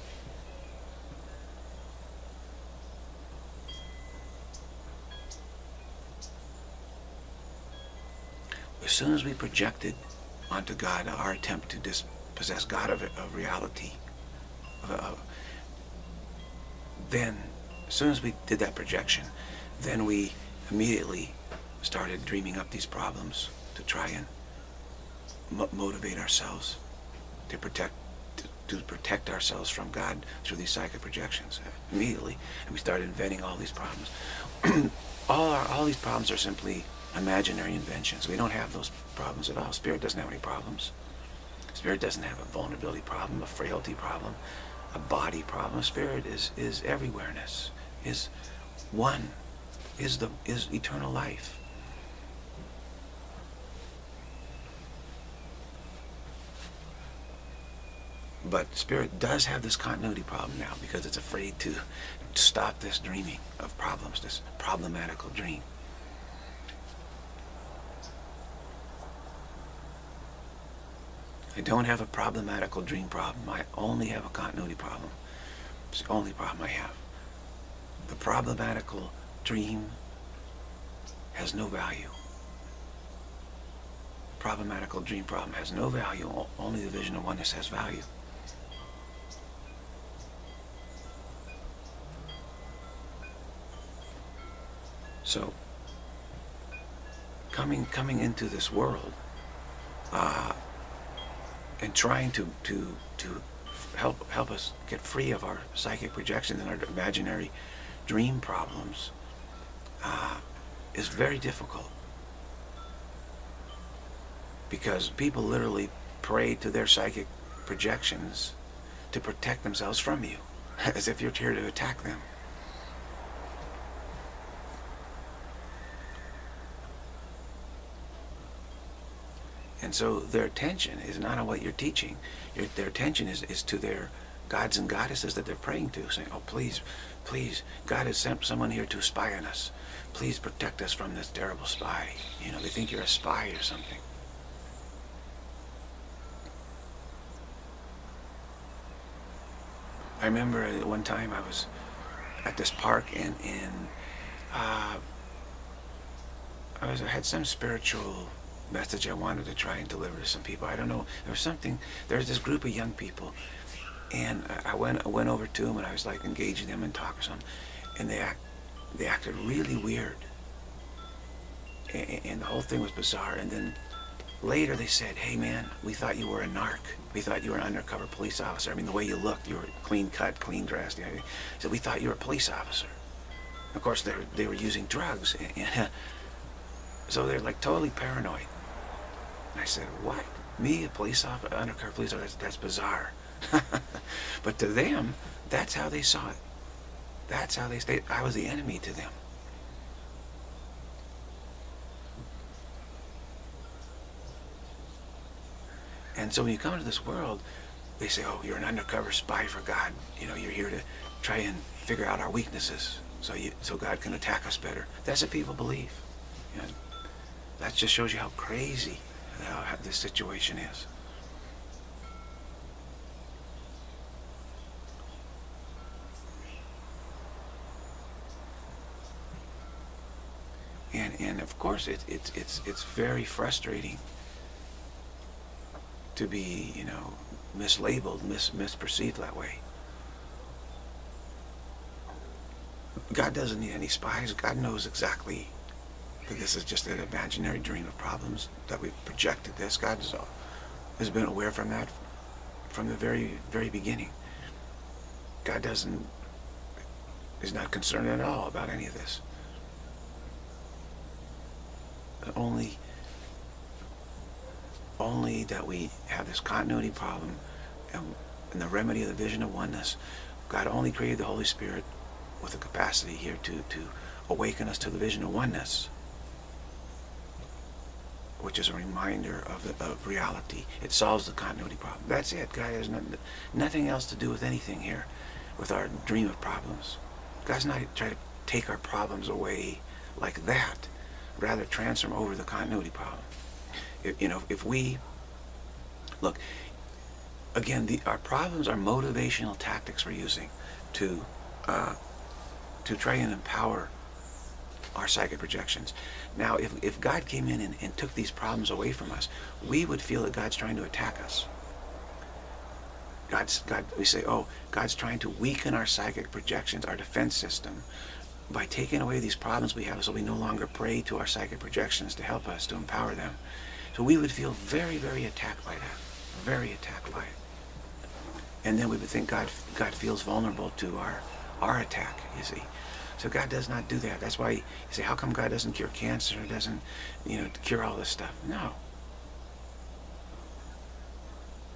As soon as we projected onto God our attempt to dispossess God of reality, then, as soon as we did that projection, then we immediately started dreaming up these problems to try and motivate ourselves to protect ourselves from God through these psychic projections. Immediately, and we started inventing all these problems. all these problems are simply imaginary inventions. We don't have those problems at all. Spirit doesn't have any problems. Spirit doesn't have a vulnerability problem, a frailty problem, a body problem. Spirit is everywhereness, is one, is eternal life. But Spirit does have this continuity problem now because it's afraid to stop this dreaming of problems, this problematical dream. I don't have a problematical dream problem. I only have a continuity problem. It's the only problem I have. The problematical dream has no value. Problematical dream problem has no value. Only the vision of oneness has value. So, coming into this world, and trying to help us get free of our psychic projections and our imaginary dream problems is very difficult, because people literally pray to their psychic projections to protect themselves from you, as if you're here to attack them. And so their attention is not on what you're teaching. Their attention is to their gods and goddesses that they're praying to, saying, oh, please, please, God has sent someone here to spy on us. Please protect us from this terrible spy. You know, they think you're a spy or something. I remember one time I was at this park, and I had some spiritual message I wanted to try and deliver to some people. I don't know. There's this group of young people, and I went over to them, and I was like engaging them in talk or something, and they acted really weird, and the whole thing was bizarre. And then later they said, hey man, we thought you were a narc. We thought you were an undercover police officer. I mean, the way you looked, you were clean cut, clean dressed. You know? So we thought you were a police officer. Of course, they were using drugs, and so they're like totally paranoid. And I said, what? Me, a police officer, undercover police officer? That's bizarre. But to them, that's how they saw it. That's how they stayed. I was the enemy to them. And so when you come into this world, they say, oh, you're an undercover spy for God. You know, you're here to try and figure out our weaknesses so God can attack us better. That's what people believe. You know, that just shows you how crazy how this situation is. And of course it's very frustrating to be, you know, mislabeled, misperceived that way. God doesn't need any spies. God knows exactly that this is just an imaginary dream of problems, that we've projected this. God has been aware from that from the very beginning. God is not concerned at all about any of this. Only that we have this continuity problem, and the remedy of the vision of oneness. God only created the Holy Spirit with the capacity here to awaken us to the vision of oneness, which is a reminder of reality. It solves the continuity problem. That's it. God has nothing else to do with anything here, with our dream of problems. God's not trying to take our problems away like that, rather transform over the continuity problem. If we look again, our problems are motivational tactics we're using to try and empower our psychic projections. Now, if God came in and took these problems away from us, we would feel that God's trying to attack us. We say, oh, God's trying to weaken our psychic projections, our defense system, by taking away these problems we have, so we no longer pray to our psychic projections to help us, to empower them. So we would feel very, very attacked by that, very attacked by it. And then we would think God feels vulnerable to our attack, you see. So God does not do that. That's why you say, how come God doesn't cure cancer, doesn't, cure all this stuff? No.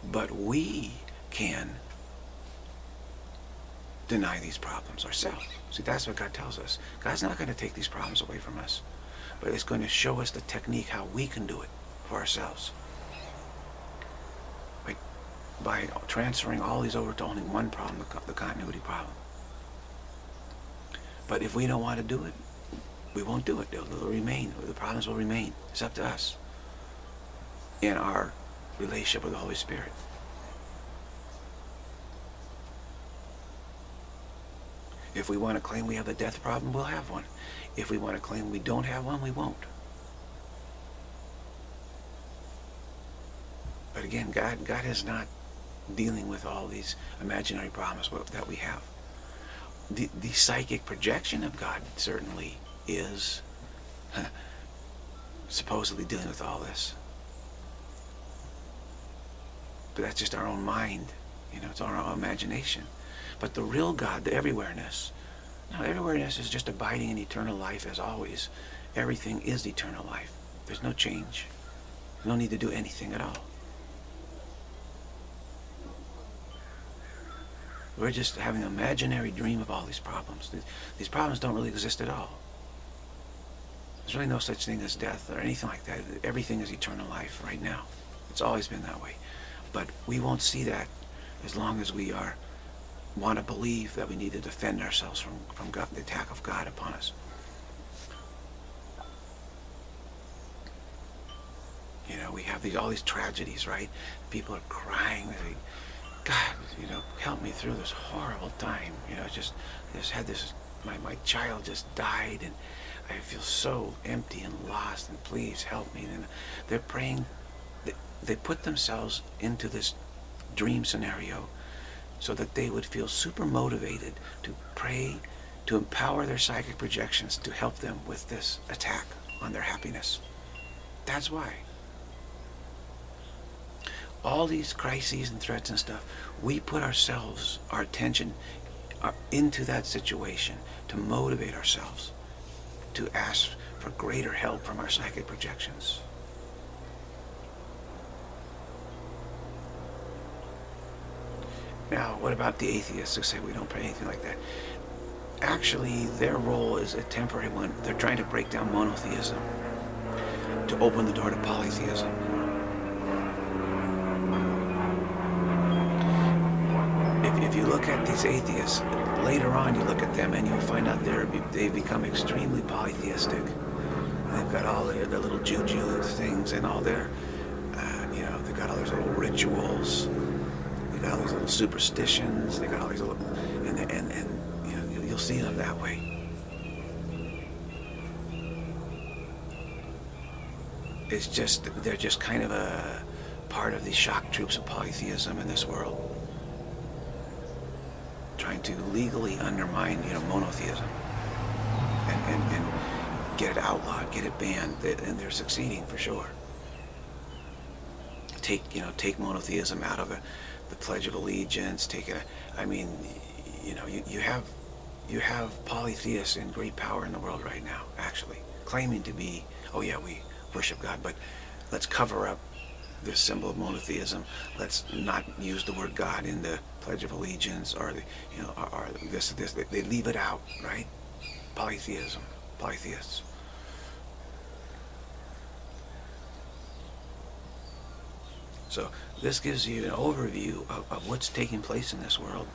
But we can deny these problems ourselves. See, that's what God tells us. God's not going to take these problems away from us, but it's going to show us the technique how we can do it for ourselves. By transferring all these over to only one problem, the continuity problem. But if we don't want to do it, we won't do it. They'll remain. The problems will remain. It's up to us in our relationship with the Holy Spirit. If we want to claim we have a death problem, we'll have one. If we want to claim we don't have one, we won't. But again, God is not dealing with all these imaginary problems that we have. The psychic projection of God certainly is supposedly dealing with all this. But that's just our own mind. It's our own imagination. But the real God, the everywhereness, no, everywhereness is just abiding in eternal life as always. Everything is eternal life. There's no change. No need to do anything at all. We're just having an imaginary dream of all these problems. These problems don't really exist at all. There's really no such thing as death or anything like that. Everything is eternal life right now. It's always been that way. But we won't see that as long as we want to believe that we need to defend ourselves from God, the attack of God upon us. We have all these tragedies, right? People are crying. They say, God, help me through this horrible time. Just had this, my child just died, and I feel so empty and lost, and please help me. And they're praying. They put themselves into this dream scenario so that they would feel super motivated to pray, to empower their psychic projections to help them with this attack on their happiness. That's why. All these crises and threats and stuff, we put ourselves, our attention into that situation to motivate ourselves, to ask for greater help from our psychic projections. Now, what about the atheists who say we don't pray anything like that? Actually, their role is a temporary one. They're trying to break down monotheism to open the door to polytheism. If you look at these atheists, later on you look at them and you'll find out they've become extremely polytheistic. They've got all their little juju things and all their, they've got all these little rituals. They got all these little superstitions. They got all these little, and you'll see them that way. It's just they're just kind of a part of the shock troops of polytheism in this world, trying to legally undermine monotheism and get it outlawed, get it banned, and they're succeeding for sure. Take monotheism out of the Pledge of Allegiance. You have polytheists in great power in the world right now, actually, claiming to be, oh yeah, we worship God, but let's cover up this symbol of monotheism. Let's not use the word God in the Pledge of Allegiance or this. They leave it out, right? Polytheism, polytheists. So this gives you an overview of what's taking place in this world.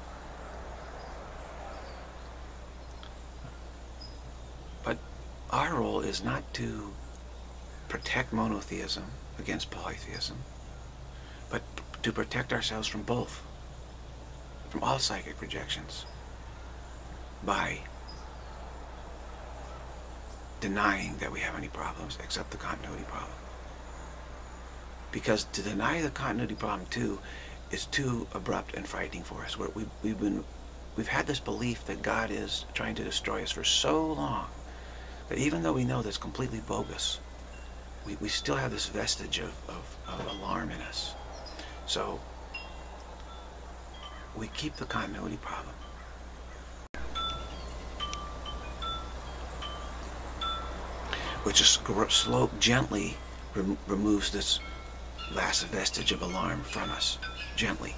But our role is not to protect monotheism against polytheism, but to protect ourselves from both, from all psychic projections, by denying that we have any problems except the continuity problem. Because to deny the continuity problem too is too abrupt and frightening for us. We've had this belief that God is trying to destroy us for so long that even though we know that's completely bogus, we still have this vestige of alarm in us. So we keep the continuity problem. Which is gently removes this last vestige of alarm from us, gently.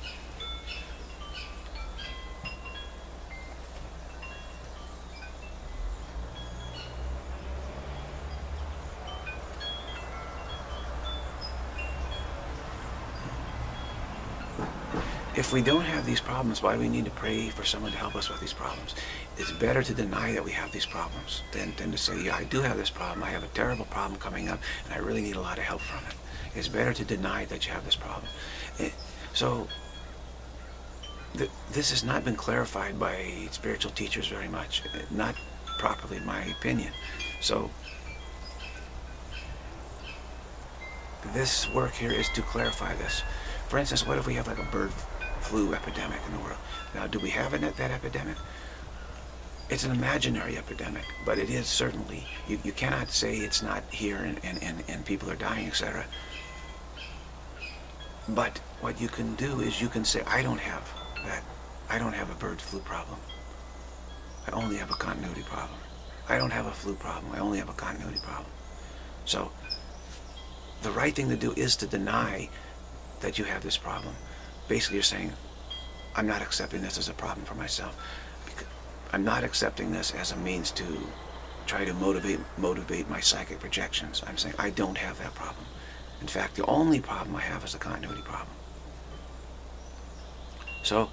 If we don't have these problems, why do we need to pray for someone to help us with these problems? It's better to deny that we have these problems than to say, yeah, I do have this problem. I have a terrible problem coming up, and I really need a lot of help from it. It's better to deny that you have this problem. So this has not been clarified by spiritual teachers very much, not properly in my opinion. So this work here is to clarify this. For instance, what if we have like a bird flu epidemic in the world? Now, do we have that epidemic? It's an imaginary epidemic, but it is certainly. You cannot say it's not here and people are dying, etc. But what you can do is you can say, I don't have that. I don't have a bird flu problem. I only have a continuity problem. I don't have a flu problem. I only have a continuity problem. So the right thing to do is to deny that you have this problem. Basically, you're saying, I'm not accepting this as a problem for myself. I'm not accepting this as a means to try to motivate my psychic projections. I'm saying I don't have that problem. In fact, the only problem I have is a continuity problem. So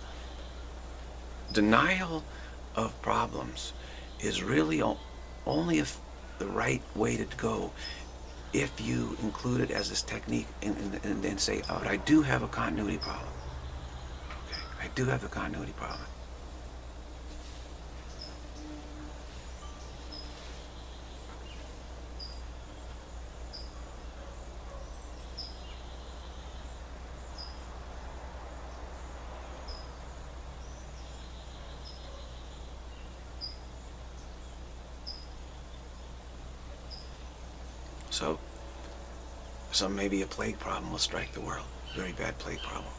denial of problems is really only if the right way to go if you include it as this technique and then say, oh, I do have a continuity problem. Okay, I do have the continuity problem. So maybe a plague problem will strike the world, very bad plague problem.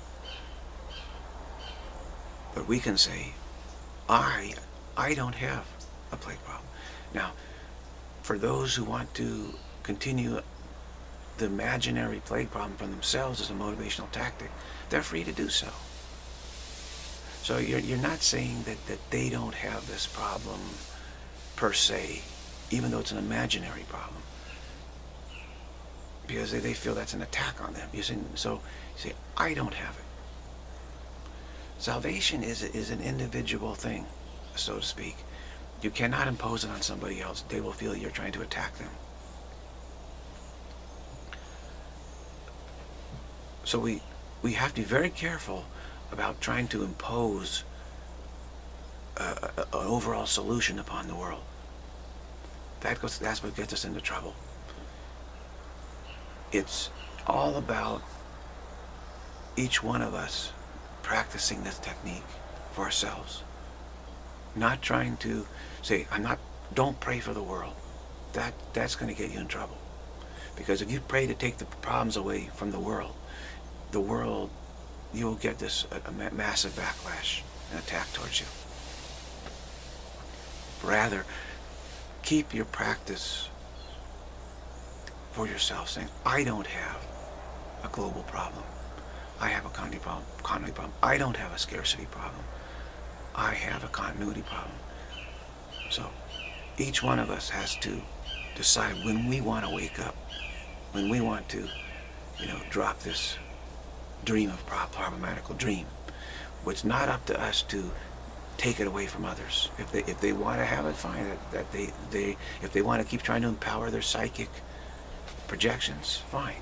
But we can say, I don't have a plague problem. Now, for those who want to continue the imaginary plague problem for themselves as a motivational tactic, they're free to do so. So you're not saying that they don't have this problem per se, even though it's an imaginary problem, because they feel that's an attack on them. So you say, I don't have it. Salvation is an individual thing, so to speak. You cannot impose it on somebody else. They will feel you're trying to attack them. So we have to be very careful about trying to impose an overall solution upon the world. That's what gets us into trouble. It's all about each one of us practicing this technique for ourselves. Not trying to say, don't pray for the world. That's going to get you in trouble. Because if you pray to take the problems away from the world, you'll get this a massive backlash and attack towards you. Rather, keep your practice for yourself, saying, I don't have a global problem. I have a continuity problem. I don't have a scarcity problem. I have a continuity problem. So each one of us has to decide when we want to wake up, when we want to, drop this dream of problematical dream. It's not up to us to take it away from others. If they want to have it, fine. If they want to keep trying to empower their psychic projections, fine.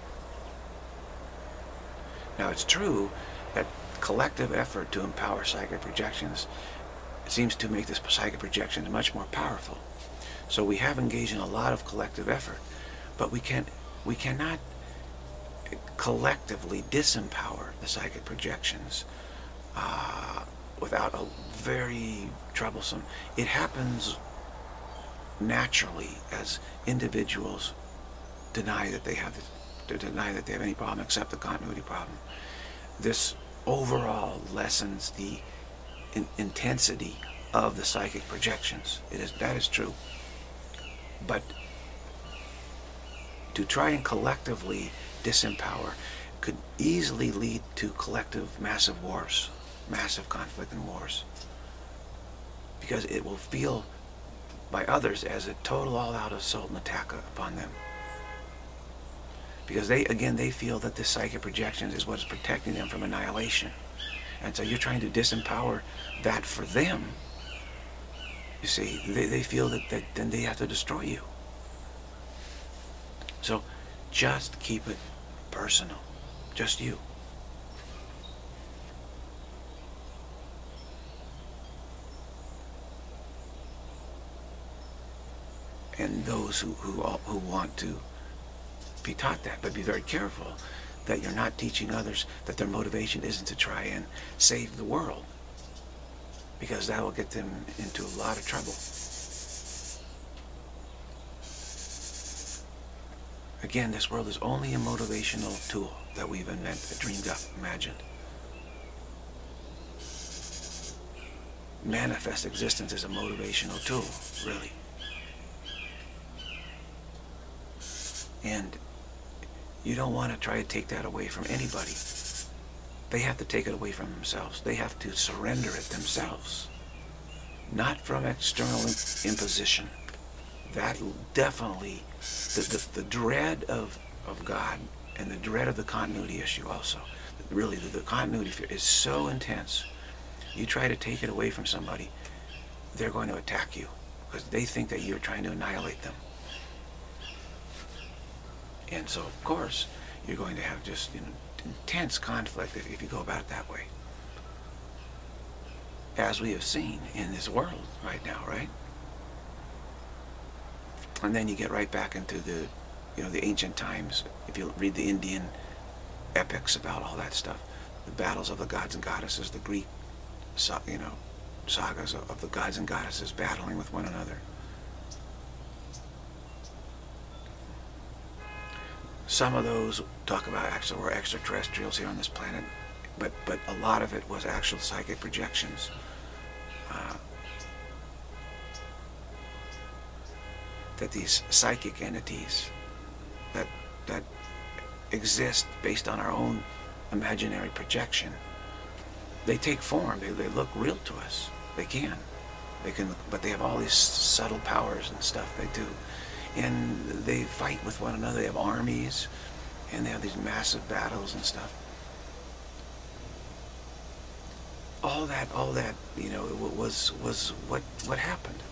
Now, it's true that collective effort to empower psychic projections seems to make this psychic projections much more powerful. So we have engaged in a lot of collective effort, but we cannot collectively disempower the psychic projections without a very troublesome. It happens naturally as individuals deny that they have any problem except the continuity problem. This overall lessens the intensity of the psychic projections. That is true. But to try and collectively disempower, could easily lead to collective massive wars, massive conflict and wars, because it will feel by others as a total all-out assault and attack upon them. Because they feel that this psychic projections is what is protecting them from annihilation. And so you're trying to disempower that for them. You see, they feel that then they have to destroy you. So just keep it personal. Just you. And those who want to be taught that, but be very careful that you're not teaching others that their motivation isn't to try and save the world, because that will get them into a lot of trouble. Again, this world is only a motivational tool that we've dreamed up, imagined. Manifest existence is a motivational tool, really. And you don't want to try to take that away from anybody. They have to take it away from themselves. They have to surrender it themselves. Not from external imposition. That definitely, the dread of God and the dread of the continuity issue also. Really, the continuity fear is so intense. You try to take it away from somebody, they're going to attack you because they think that you're trying to annihilate them. And so, of course, you're going to have just intense conflict if you go about it that way. As we have seen in this world right now, right? And then you get right back into the ancient times. If you read the Indian epics about all that stuff, the battles of the gods and goddesses, the Greek, sagas of the gods and goddesses battling with one another. Some of those talk about actually were extraterrestrials here on this planet, but a lot of it was actual psychic projections. That these psychic entities that exist based on our own imaginary projection, they take form. They look real to us. They can, but they have all these subtle powers and stuff they do. And they fight with one another. They have armies, and they have these massive battles and stuff. All that, was what happened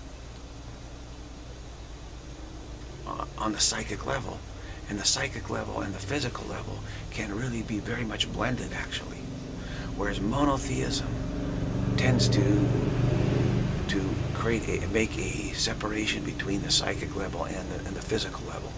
on the psychic level. And the psychic level and the physical level can really be very much blended, actually. Whereas monotheism tends to make a separation between the psychic level and the physical level,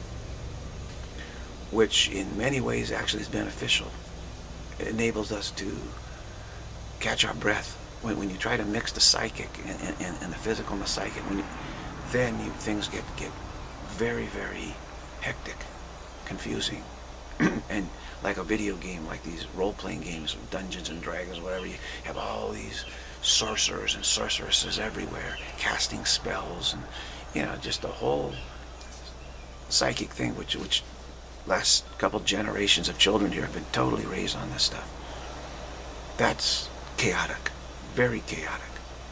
which in many ways actually is beneficial. It enables us to catch our breath when you try to mix the psychic and the physical and the psychic. Things get very, very hectic, confusing, and like a video game, like these role-playing games, Dungeons and Dragons, whatever, you have all these sorcerers and sorceresses everywhere, casting spells, and just the whole psychic thing, which last couple generations of children here have been totally raised on this stuff. That's chaotic, very chaotic.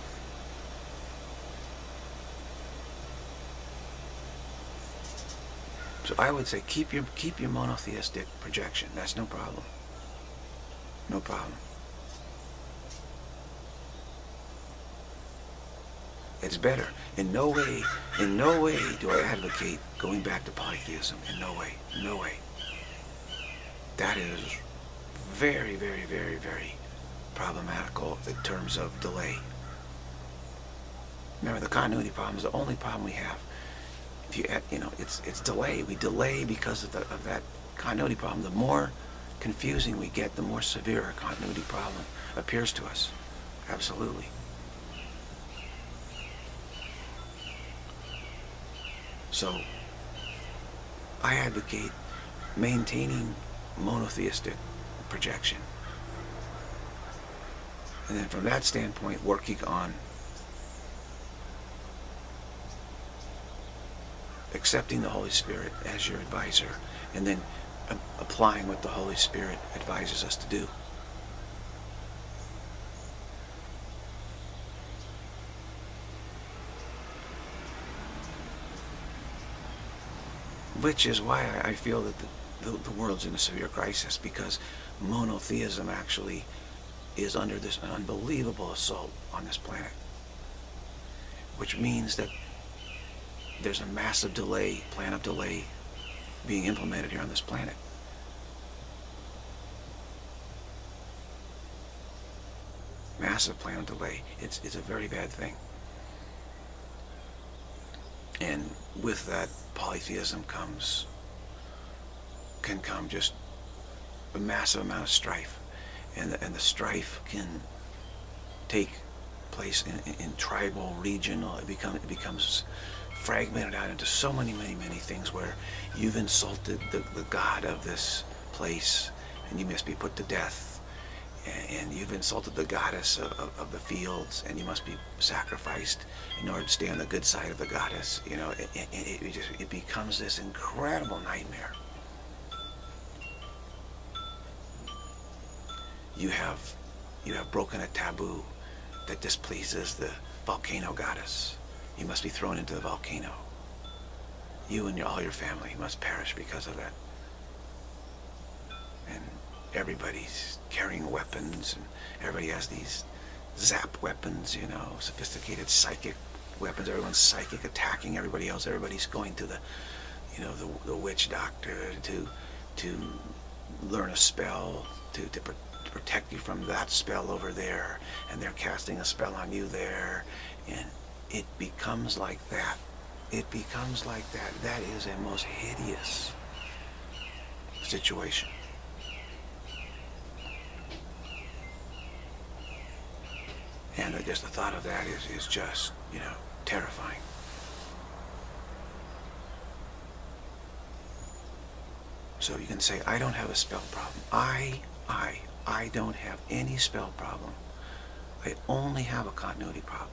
So I would say keep your monotheistic projection. That's no problem. No problem. It's better. In no way do I advocate going back to polytheism. In no way. No way. That is very, very, very, very problematical in terms of delay. Remember, the continuity problem is the only problem we have. If it's delay. We delay because of that continuity problem. The more confusing we get, the more severe a continuity problem appears to us. Absolutely. So, I advocate maintaining monotheistic projection. And then from that standpoint, working on accepting the Holy Spirit as your advisor, and then applying what the Holy Spirit advises us to do. Which is why I feel that the world's in a severe crisis, because monotheism actually is under this unbelievable assault on this planet. Which means that there's a massive delay, plan of delay, being implemented here on this planet. Massive plan of delay. It's a very bad thing. And with that, polytheism can come just a massive amount of strife. And the strife can take place in tribal, regional. It becomes fragmented out into so many things, where you've insulted the God of this place and you must be put to death. And you've insulted the goddess of the fields, and you must be sacrificed in order to stay on the good side of the goddess. You know, it becomes this incredible nightmare. You have broken a taboo that displeases the volcano goddess. You must be thrown into the volcano. You and all your family must perish because of that. And everybody's carrying weapons, and everybody has these zap weapons, you know, sophisticated psychic weapons. Everyone's psychic, attacking everybody else. Everybody's going to the witch doctor to learn a spell to protect you from that spell over there, and they're casting a spell on you there, and it becomes like that. It becomes like that. That is a most hideous situation. And just the thought of that is just, you know, terrifying. So you can say, I don't have a spell problem. I don't have any spell problem. I only have a continuity problem.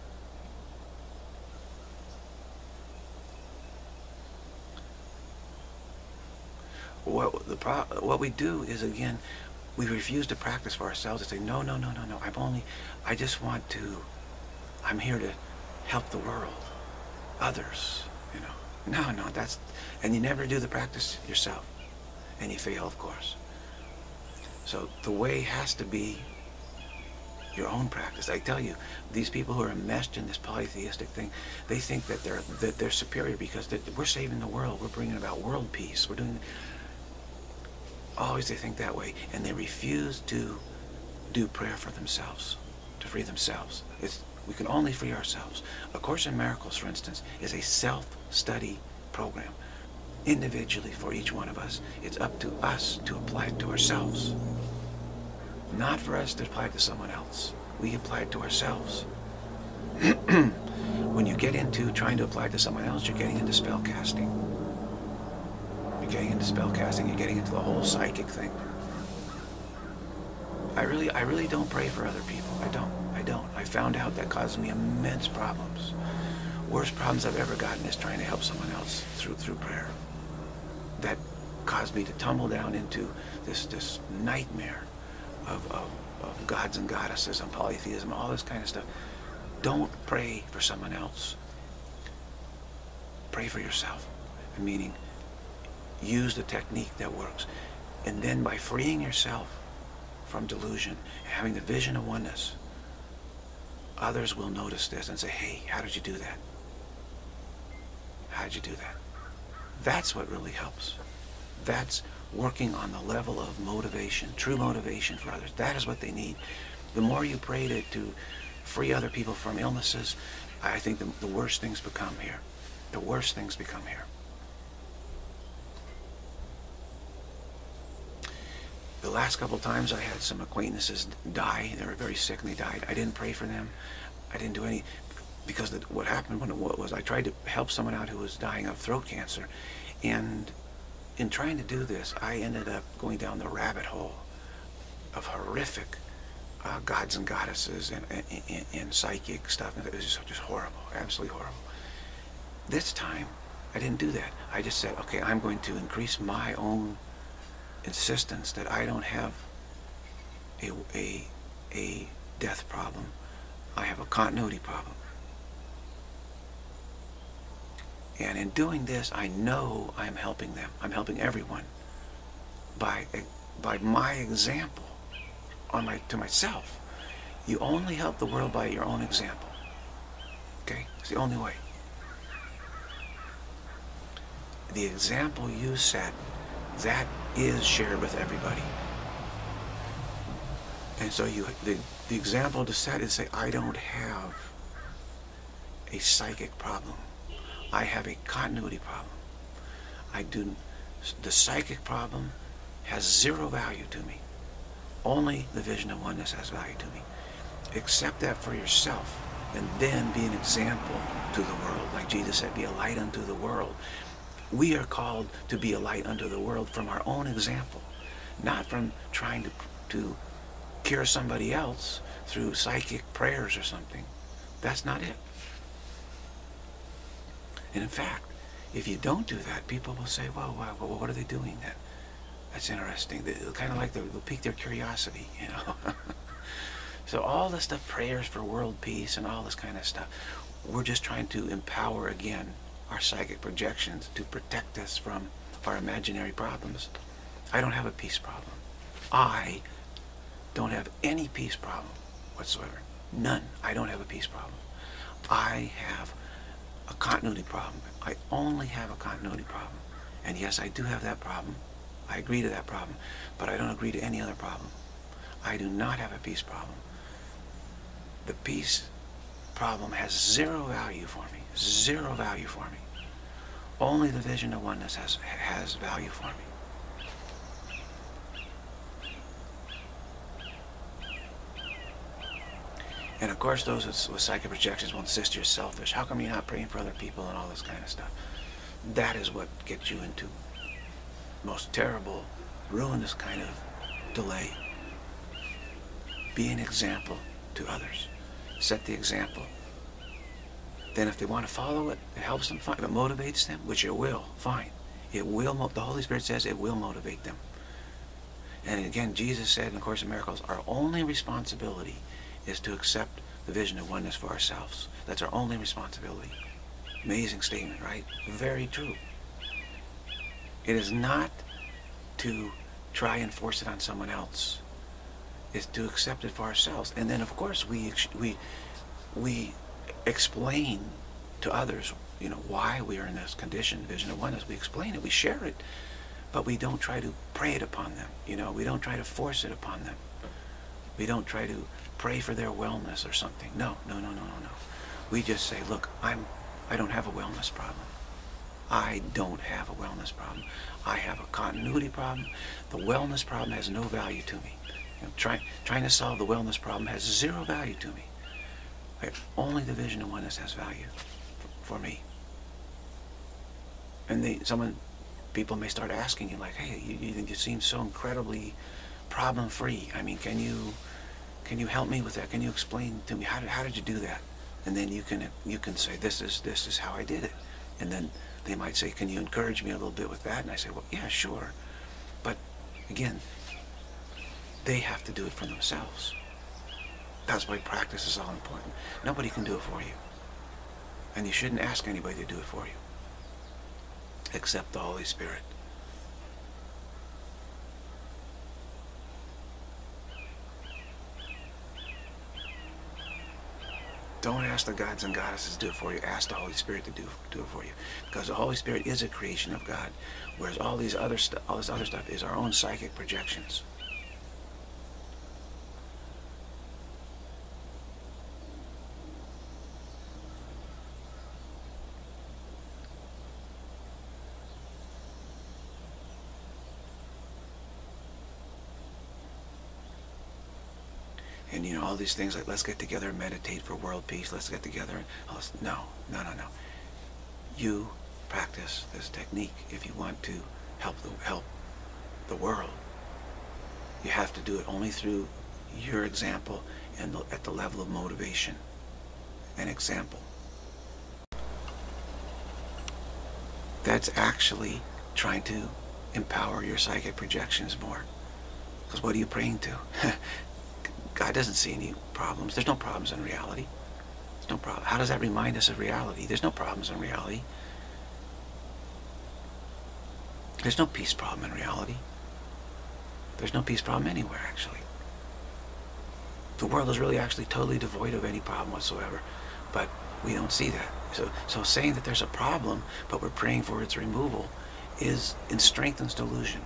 What we do is, again, we refuse to practice for ourselves and say, no, I'm here to help the world, others, you know. No, and you never do the practice yourself, and you fail, of course. So the way has to be your own practice. I tell you, these people who are enmeshed in this polytheistic thing, they think that they're superior because we're saving the world, we're bringing about world peace, we're doing. Always they think that way, and they refuse to do prayer for themselves, to free themselves. We can only free ourselves. A Course in Miracles, for instance, is a self-study program. Individually, for each one of us, it's up to us to apply it to ourselves. Not for us to apply it to someone else. We apply it to ourselves. When you get into trying to apply it to someone else, you're getting into spell casting. You're getting into spell casting, you're getting into the whole psychic thing. I really don't pray for other people. I don't. I found out that causes me immense problems. Worst problems I've ever gotten is trying to help someone else through prayer. That caused me to tumble down into this nightmare of gods and goddesses and polytheism, all this kind of stuff. Don't pray for someone else. Pray for yourself. Meaning, use the technique that works. And then by freeing yourself from delusion, having the vision of oneness, others will notice this and say, hey, how did you do that? How did you do that? That's what really helps. That's working on the level of motivation, true motivation for others. That is what they need. The more you pray to free other people from illnesses, I think the worse things become here. The worse things become here. The last couple of times I had some acquaintances die. They were very sick and they died. I didn't pray for them. I didn't do any, because what happened was I tried to help someone out who was dying of throat cancer, and in trying to do this, I ended up going down the rabbit hole of horrific gods and goddesses and psychic stuff. It was just horrible, absolutely horrible. This time, I didn't do that. I just said, okay, I'm going to increase my own insistence that I don't have a death problem. I have a continuity problem. And in doing this, I know I'm helping them. I'm helping everyone by my example to myself. You only help the world by your own example. Okay? It's the only way. The example you set, that is shared with everybody. And so the example to set is say, I don't have a psychic problem. I have a continuity problem. The psychic problem has zero value to me. Only the vision of oneness has value to me. Accept that for yourself, and then be an example to the world. Like Jesus said, be a light unto the world. We are called to be a light unto the world from our own example, not from trying to cure somebody else through psychic prayers or something. That's not it. And in fact, if you don't do that, people will say, well, what are they doing then? That's interesting. They'll kind of like they'll pique their curiosity, you know. So all this stuff, prayers for world peace and all this kind of stuff, we're just trying to empower again our psychic projections to protect us from our imaginary problems. I don't have a peace problem. I don't have any peace problem whatsoever. None. I don't have a peace problem. I have a continuity problem. I only have a continuity problem. And yes, I do have that problem. I agree to that problem, but I don't agree to any other problem. I do not have a peace problem. The peace problem has zero value for me. Zero value for me. Only the vision of oneness has value for me. And of course, those with psychic projections will insist you're selfish. How come you're not praying for other people and all this kind of stuff? That is what gets you into most terrible, ruinous kind of delay. Be an example to others. Set the example. Then if they want to follow it, it helps them, fine. If it motivates them, which it will, fine. It will, the Holy Spirit says it will motivate them. And again, Jesus said in the Course in Miracles, our only responsibility is to accept the vision of oneness for ourselves. That's our only responsibility. Amazing statement, right? Very true. It is not to try and force it on someone else. It's to accept it for ourselves. And then, of course, we explain to others, you know, why we are in this condition, vision of oneness. We explain it, we share it, but we don't try to pray it upon them. You know, we don't try to force it upon them. We don't try to pray for their wellness or something. No. We just say, look, I don't have a wellness problem. I don't have a wellness problem. I have a continuity problem. The wellness problem has no value to me. You know, trying to solve the wellness problem has zero value to me. Only the vision of oneness has value for me. And people may start asking you, like, hey, you seem so incredibly problem-free. I mean, can you help me with that? Can you explain to me how did you do that? And then you can say, this is how I did it. And then they might say, can you encourage me a little bit with that? And I say, well, yeah, sure. But again, they have to do it for themselves. That's why practice is all important. Nobody can do it for you. And you shouldn't ask anybody to do it for you, except the Holy Spirit. Don't ask the gods and goddesses to do it for you. Ask the Holy Spirit to do it for you. Because the Holy Spirit is a creation of God, whereas all this other stuff is our own psychic projections. And you know, all these things like, let's get together and meditate for world peace, let's get together and no. You practice this technique if you want to help the world. You have to do it only through your example and at the level of motivation and example. That's actually trying to empower your psychic projections more. Because what are you praying to? God doesn't see any problems. There's no problems in reality. There's no problem. How does that remind us of reality? There's no problems in reality. There's no peace problem in reality. There's no peace problem anywhere, actually. The world is really actually totally devoid of any problem whatsoever. But we don't see that. So saying that there's a problem, but we're praying for its removal, strengthens delusion.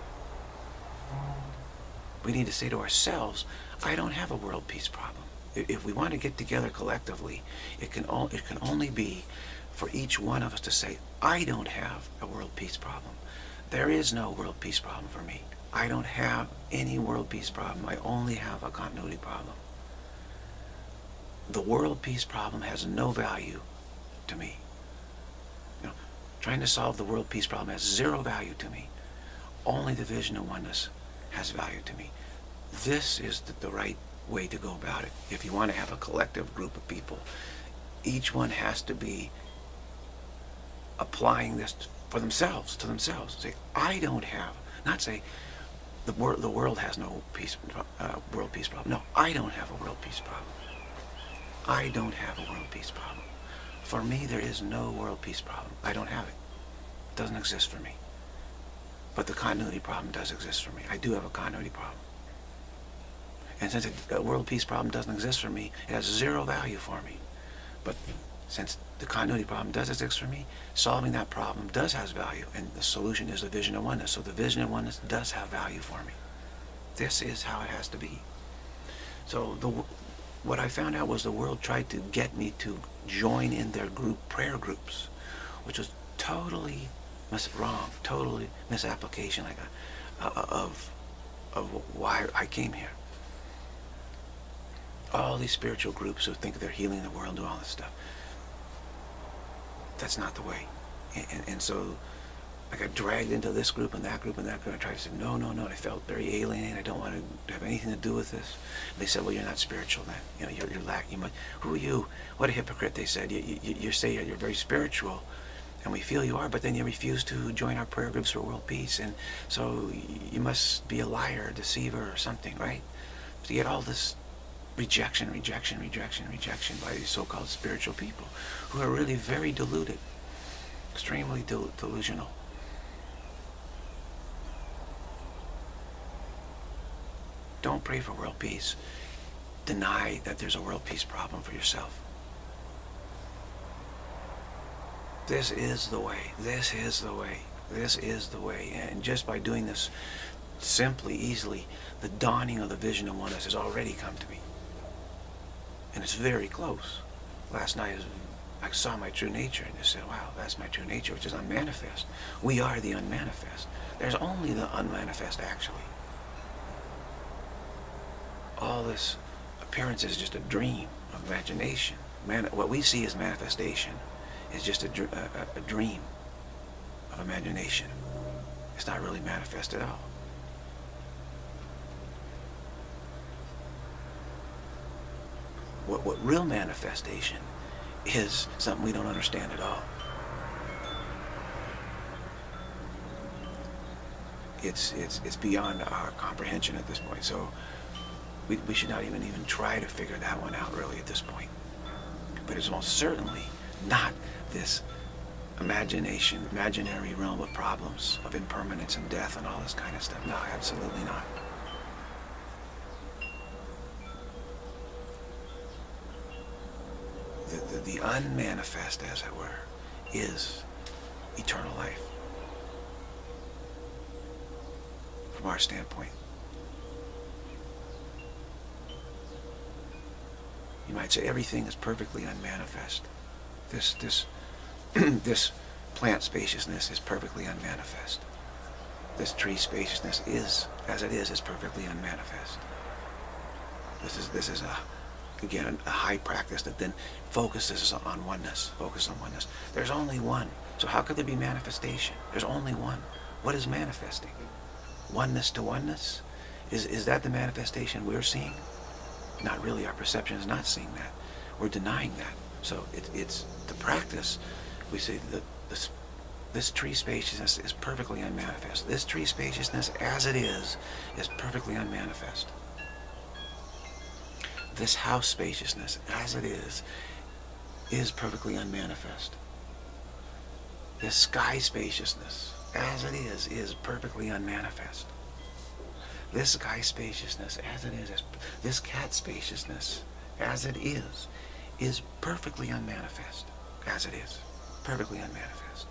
We need to say to ourselves, I don't have a world peace problem. If we want to get together collectively, it can only be for each one of us to say, I don't have a world peace problem. There is no world peace problem for me. I don't have any world peace problem. I only have a continuity problem. The world peace problem has no value to me. Trying to solve the world peace problem has zero value to me. Only the vision of oneness has value to me. This is the right way to go about it. If you want to have a collective group of people, each one has to be applying this for themselves, to themselves. Say, I don't have, not say, the world has no world peace problem. No, I don't have a world peace problem. I don't have a world peace problem. For me, there is no world peace problem. I don't have it. It doesn't exist for me. But the continuity problem does exist for me. I do have a continuity problem. And since a world peace problem doesn't exist for me, it has zero value for me. But since the continuity problem does exist for me, solving that problem does have value. And the solution is the vision of oneness. So the vision of oneness does have value for me. This is how it has to be. So what I found out was the world tried to get me to join in their prayer groups, which was totally wrong, totally misapplication of why I came here. All these spiritual groups who think they're healing the world and do all this stuff. That's not the way. And so I got dragged into this group and that group and that group. I tried to say, no. I felt very alienated. I don't want to have anything to do with this. And they said, well, you're not spiritual then. You're lacking. Who are you? What a hypocrite, they said. You say you're very spiritual, and we feel you are, but then you refuse to join our prayer groups for world peace. And so you must be a liar, a deceiver, or something, right? So you get all this rejection by these so-called spiritual people who are really very deluded, extremely delusional. Don't pray for world peace. Deny that there's a world peace problem for yourself. This is the way. This is the way. This is the way. And just by doing this simply, easily, the dawning of the vision of oneness has already come to me. And it's very close. Last night I saw my true nature and just said, wow, that's my true nature, which is unmanifest. We are the unmanifest. There's only the unmanifest, actually. All this appearance is just a dream of imagination. What we see as manifestation is just a dream of imagination. It's not really manifest at all. What real manifestation is something we don't understand at all. It's beyond our comprehension at this point. So we should not even try to figure that one out really at this point. But it's most certainly not this imaginary realm of problems, of impermanence and death and all this kind of stuff. No, absolutely not. The unmanifest, as it were, is eternal life. From our standpoint. You might say everything is perfectly unmanifest. This plant spaciousness is perfectly unmanifest. This tree spaciousness is, as it is perfectly unmanifest. This is again a high practice that then focuses on oneness. There's only one. So how could there be manifestation? There's only one. What is manifesting? Oneness to oneness? Is that the manifestation we're seeing? Not really. Our perception is not seeing that. We're denying that. So it's the practice. We say the This tree spaciousness is perfectly unmanifest. This tree spaciousness as it is perfectly unmanifest. This house spaciousness as it is perfectly unmanifest. This sky spaciousness as it is perfectly unmanifest. This sky spaciousness as it is this cat spaciousness as it is perfectly unmanifest. As it is, perfectly unmanifest.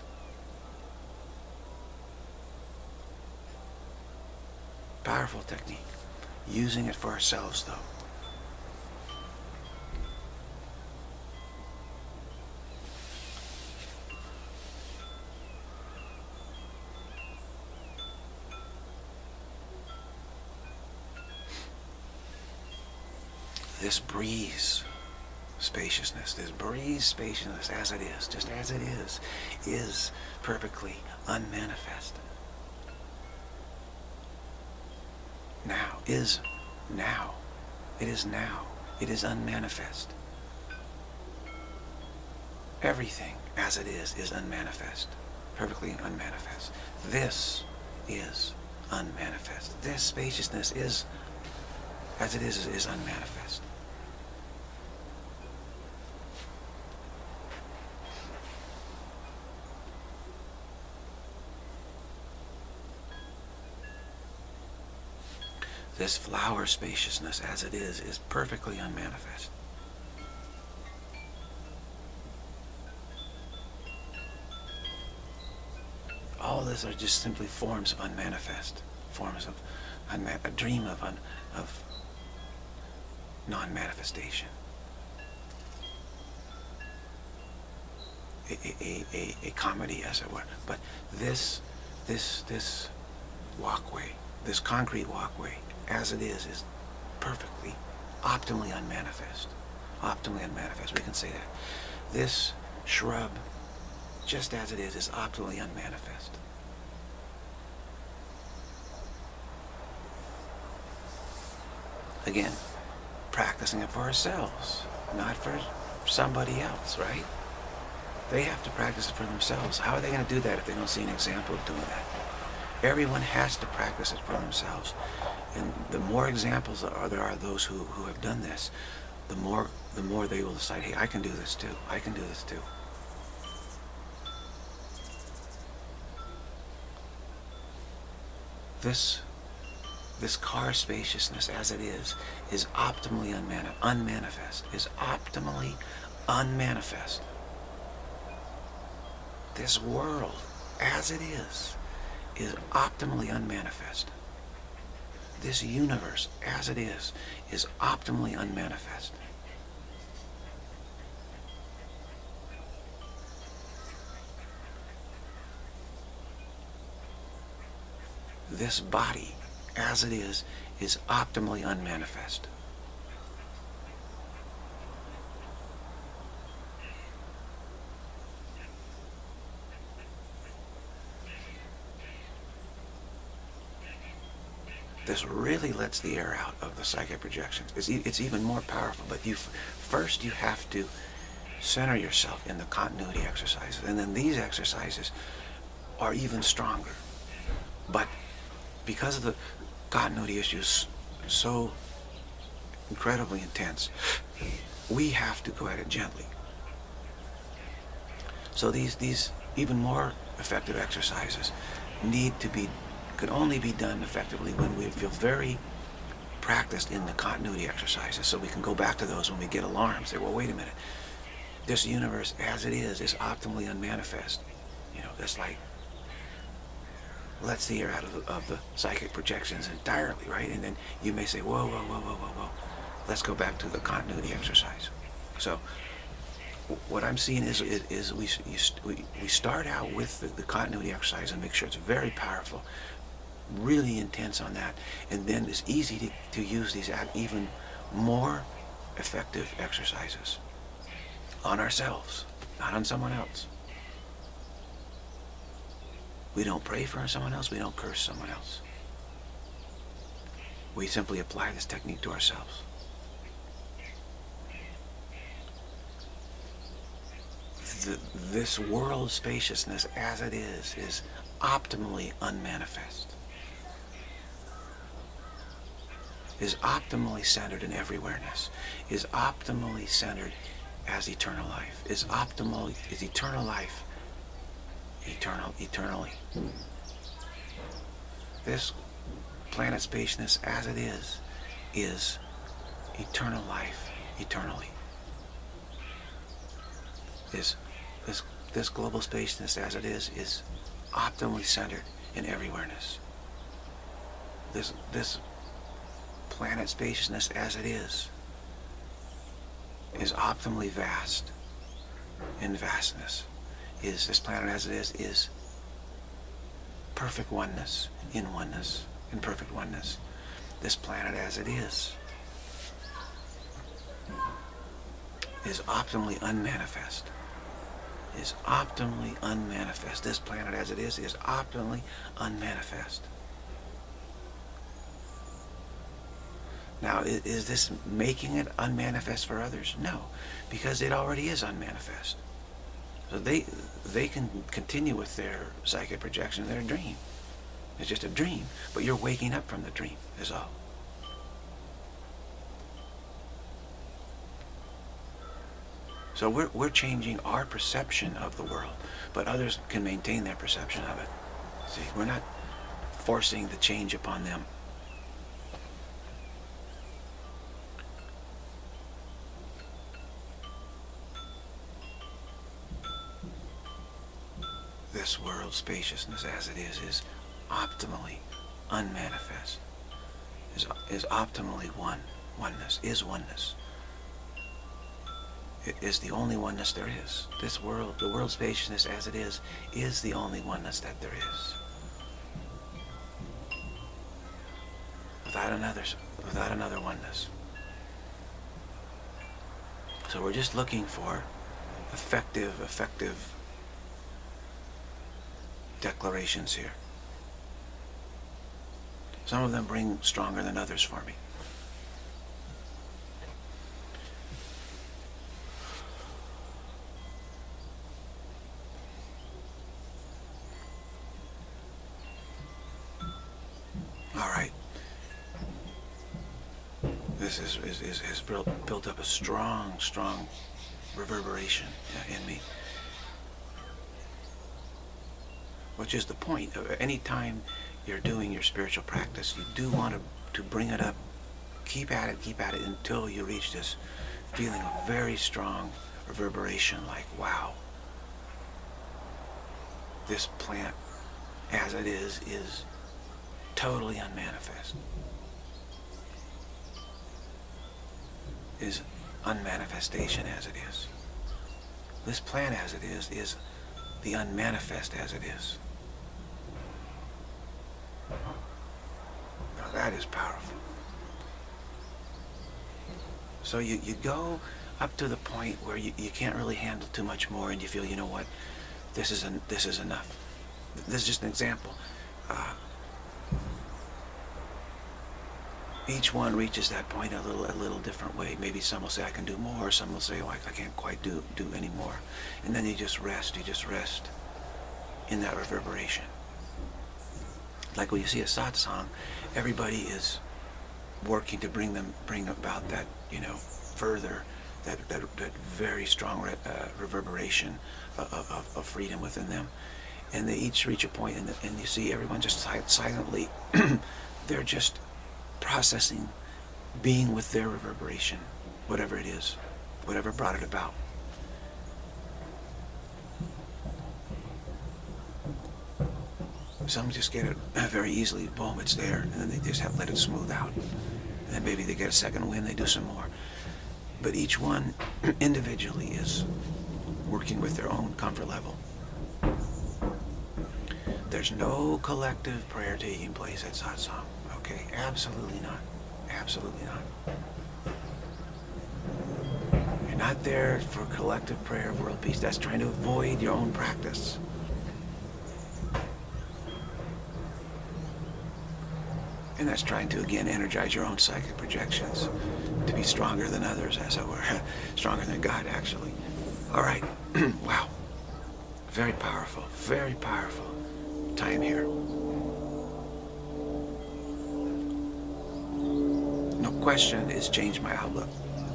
Powerful technique. Using it for ourselves, though. This breeze spaciousness, this breeze spaciousness as it is, just as it is perfectly unmanifest. Now, is now. It is now. It is unmanifest. Everything as it is unmanifest, perfectly unmanifest. This is unmanifest. This spaciousness is, as it is unmanifest. This flower spaciousness as it is perfectly unmanifest. All this are just simply forms of unmanifest, forms of a dream of non-manifestation. A comedy, as it were. But this walkway, this concrete walkway, as it is perfectly, optimally unmanifest. Optimally unmanifest, we can say that. This shrub, just as it is optimally unmanifest. Again, practicing it for ourselves, not for somebody else, right? They have to practice it for themselves. How are they going to do that if they don't see an example of doing that? Everyone has to practice it for themselves. And the more examples there are those who have done this, the more they will decide, hey, I can do this too. I can do this too. This car spaciousness as it is optimally unmanifest. Is optimally unmanifest. This world as it is optimally unmanifest. This universe as it is optimally unmanifest. This body as it is optimally unmanifest. This really lets the air out of the psychic projections. It's even more powerful, but first you have to center yourself in the continuity exercises, and then these exercises are even stronger. But because of the continuity issues so incredibly intense, we have to go at it gently. So these even more effective exercises could only be done effectively when we feel very practiced in the continuity exercises, so we can go back to those when we get alarms. Say, well, wait a minute. This universe as it is optimally unmanifest. You know, that's like lets the air out of the psychic projections entirely, right? And then you may say, whoa, whoa, whoa, whoa, whoa, whoa. Let's go back to the continuity exercise. So what I'm seeing is we start out with the continuity exercise and make sure it's very powerful, really intense on that, and then it's easy to use these even more effective exercises on ourselves, not on someone else. We don't pray for someone else, we don't curse someone else. We simply apply this technique to ourselves. this world spaciousness as it is optimally unmanifest, is optimally centered in everywhereness, is optimally centered as eternal life, is eternal life, eternally. This planet spaciousness as it is eternal life, eternally. This global spaciousness as it is optimally centered in everywhereness. This planet spaciousness as it is optimally vast in vastness. This planet as it is perfect oneness, in perfect oneness. This planet as it is optimally unmanifest, is optimally unmanifest. This planet as it is optimally unmanifest. Now, is this making it unmanifest for others? No, because it already is unmanifest. So they can continue with their psychic projection, their dream. It's just a dream, but you're waking up from the dream, is all. So we're changing our perception of the world, but others can maintain their perception of it. See, we're not forcing the change upon them. This world spaciousness as it is optimally unmanifest, is optimally oneness, is oneness. It is the only oneness there is. This world, the world spaciousness as it is the only oneness that there is. Without another oneness. So we're just looking for effective declarations here. Some of them ring stronger than others for me. All right. This has built up a strong reverberation in me. Which is the point of any time you're doing your spiritual practice, you do want to bring it up, keep at it until you reach this feeling of very strong reverberation, like, wow, this plant as it is totally unmanifest, is unmanifestation as it is. This plant as it is the unmanifest as it is. Now that is powerful. So you go up to the point where you can't really handle too much more, and you feel, you know what, this is enough. This is just an example. Each one reaches that point a little different way. Maybe some will say I can do more, some will say, oh, I can't quite do any more. And then you just rest in that reverberation. Like when you see a satsang, everybody is working to bring about that, further, that very strong reverberation of freedom within them. And they each reach a point, and you see everyone just silently, they're just processing, being with their reverberation, whatever it is, whatever brought it about. Some just get it very easily, boom, it's there, and then they just have to let it smooth out. And then maybe they get a second wind, they do some more. But each one individually is working with their own comfort level. There's no collective prayer taking place at satsang. Okay, absolutely not. Absolutely not. You're not there for collective prayer of world peace. That's trying to avoid your own practice. And that's trying to, again, energize your own psychic projections to be stronger than others, as it were. Stronger than God, actually. All right. Wow. very powerful time here. No question, it's changed my outlook.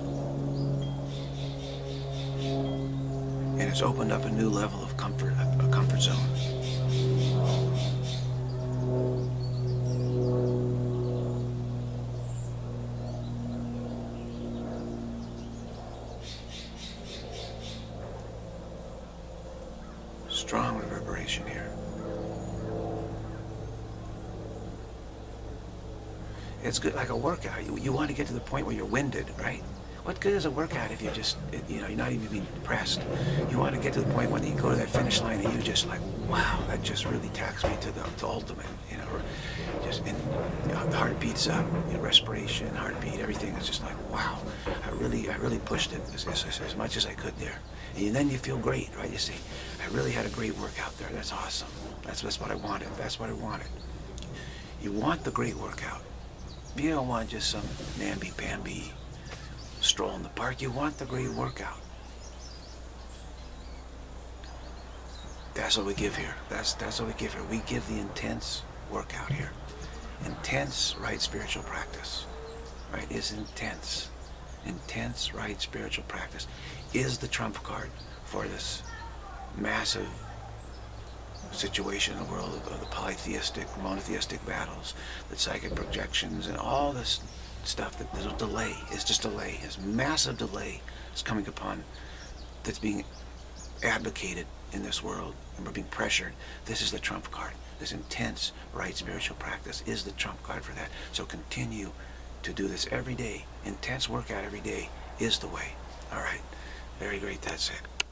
And it's opened up a new level of comfort, a comfort zone. Strong reverberation here. It's good, like a workout. You want to get to the point where you're winded, right? What good is a workout if you just, you know, you're not even being depressed? You want to get to the point when you go to that finish line and you just like, wow, that just really taxed me to ultimate, you know, or just, and you know, the heart beats up, you know, respiration, heartbeat, everything is just like, wow, I really pushed it as much as I could there. And then you feel great, right? You say, I really had a great workout there. That's awesome. That's what I wanted. That's what I wanted. You want the great workout. You don't want just some namby-pamby stroll in the park. You want the great workout. That's what we give here. That's what we give here. We give the intense workout here. Intense, right spiritual practice. Right? Is intense. Intense, right spiritual practice is the trump card for this massive situation in the world of the polytheistic, monotheistic battles, the psychic projections, and all this stuff. That there's a delay. It's just delay. It's massive delay is coming upon, that's being advocated in this world, and we're being pressured. This is the trump card. This intense, right spiritual practice is the trump card for that. So continue to do this every day. Intense workout every day is the way. All right. Very great. That's it.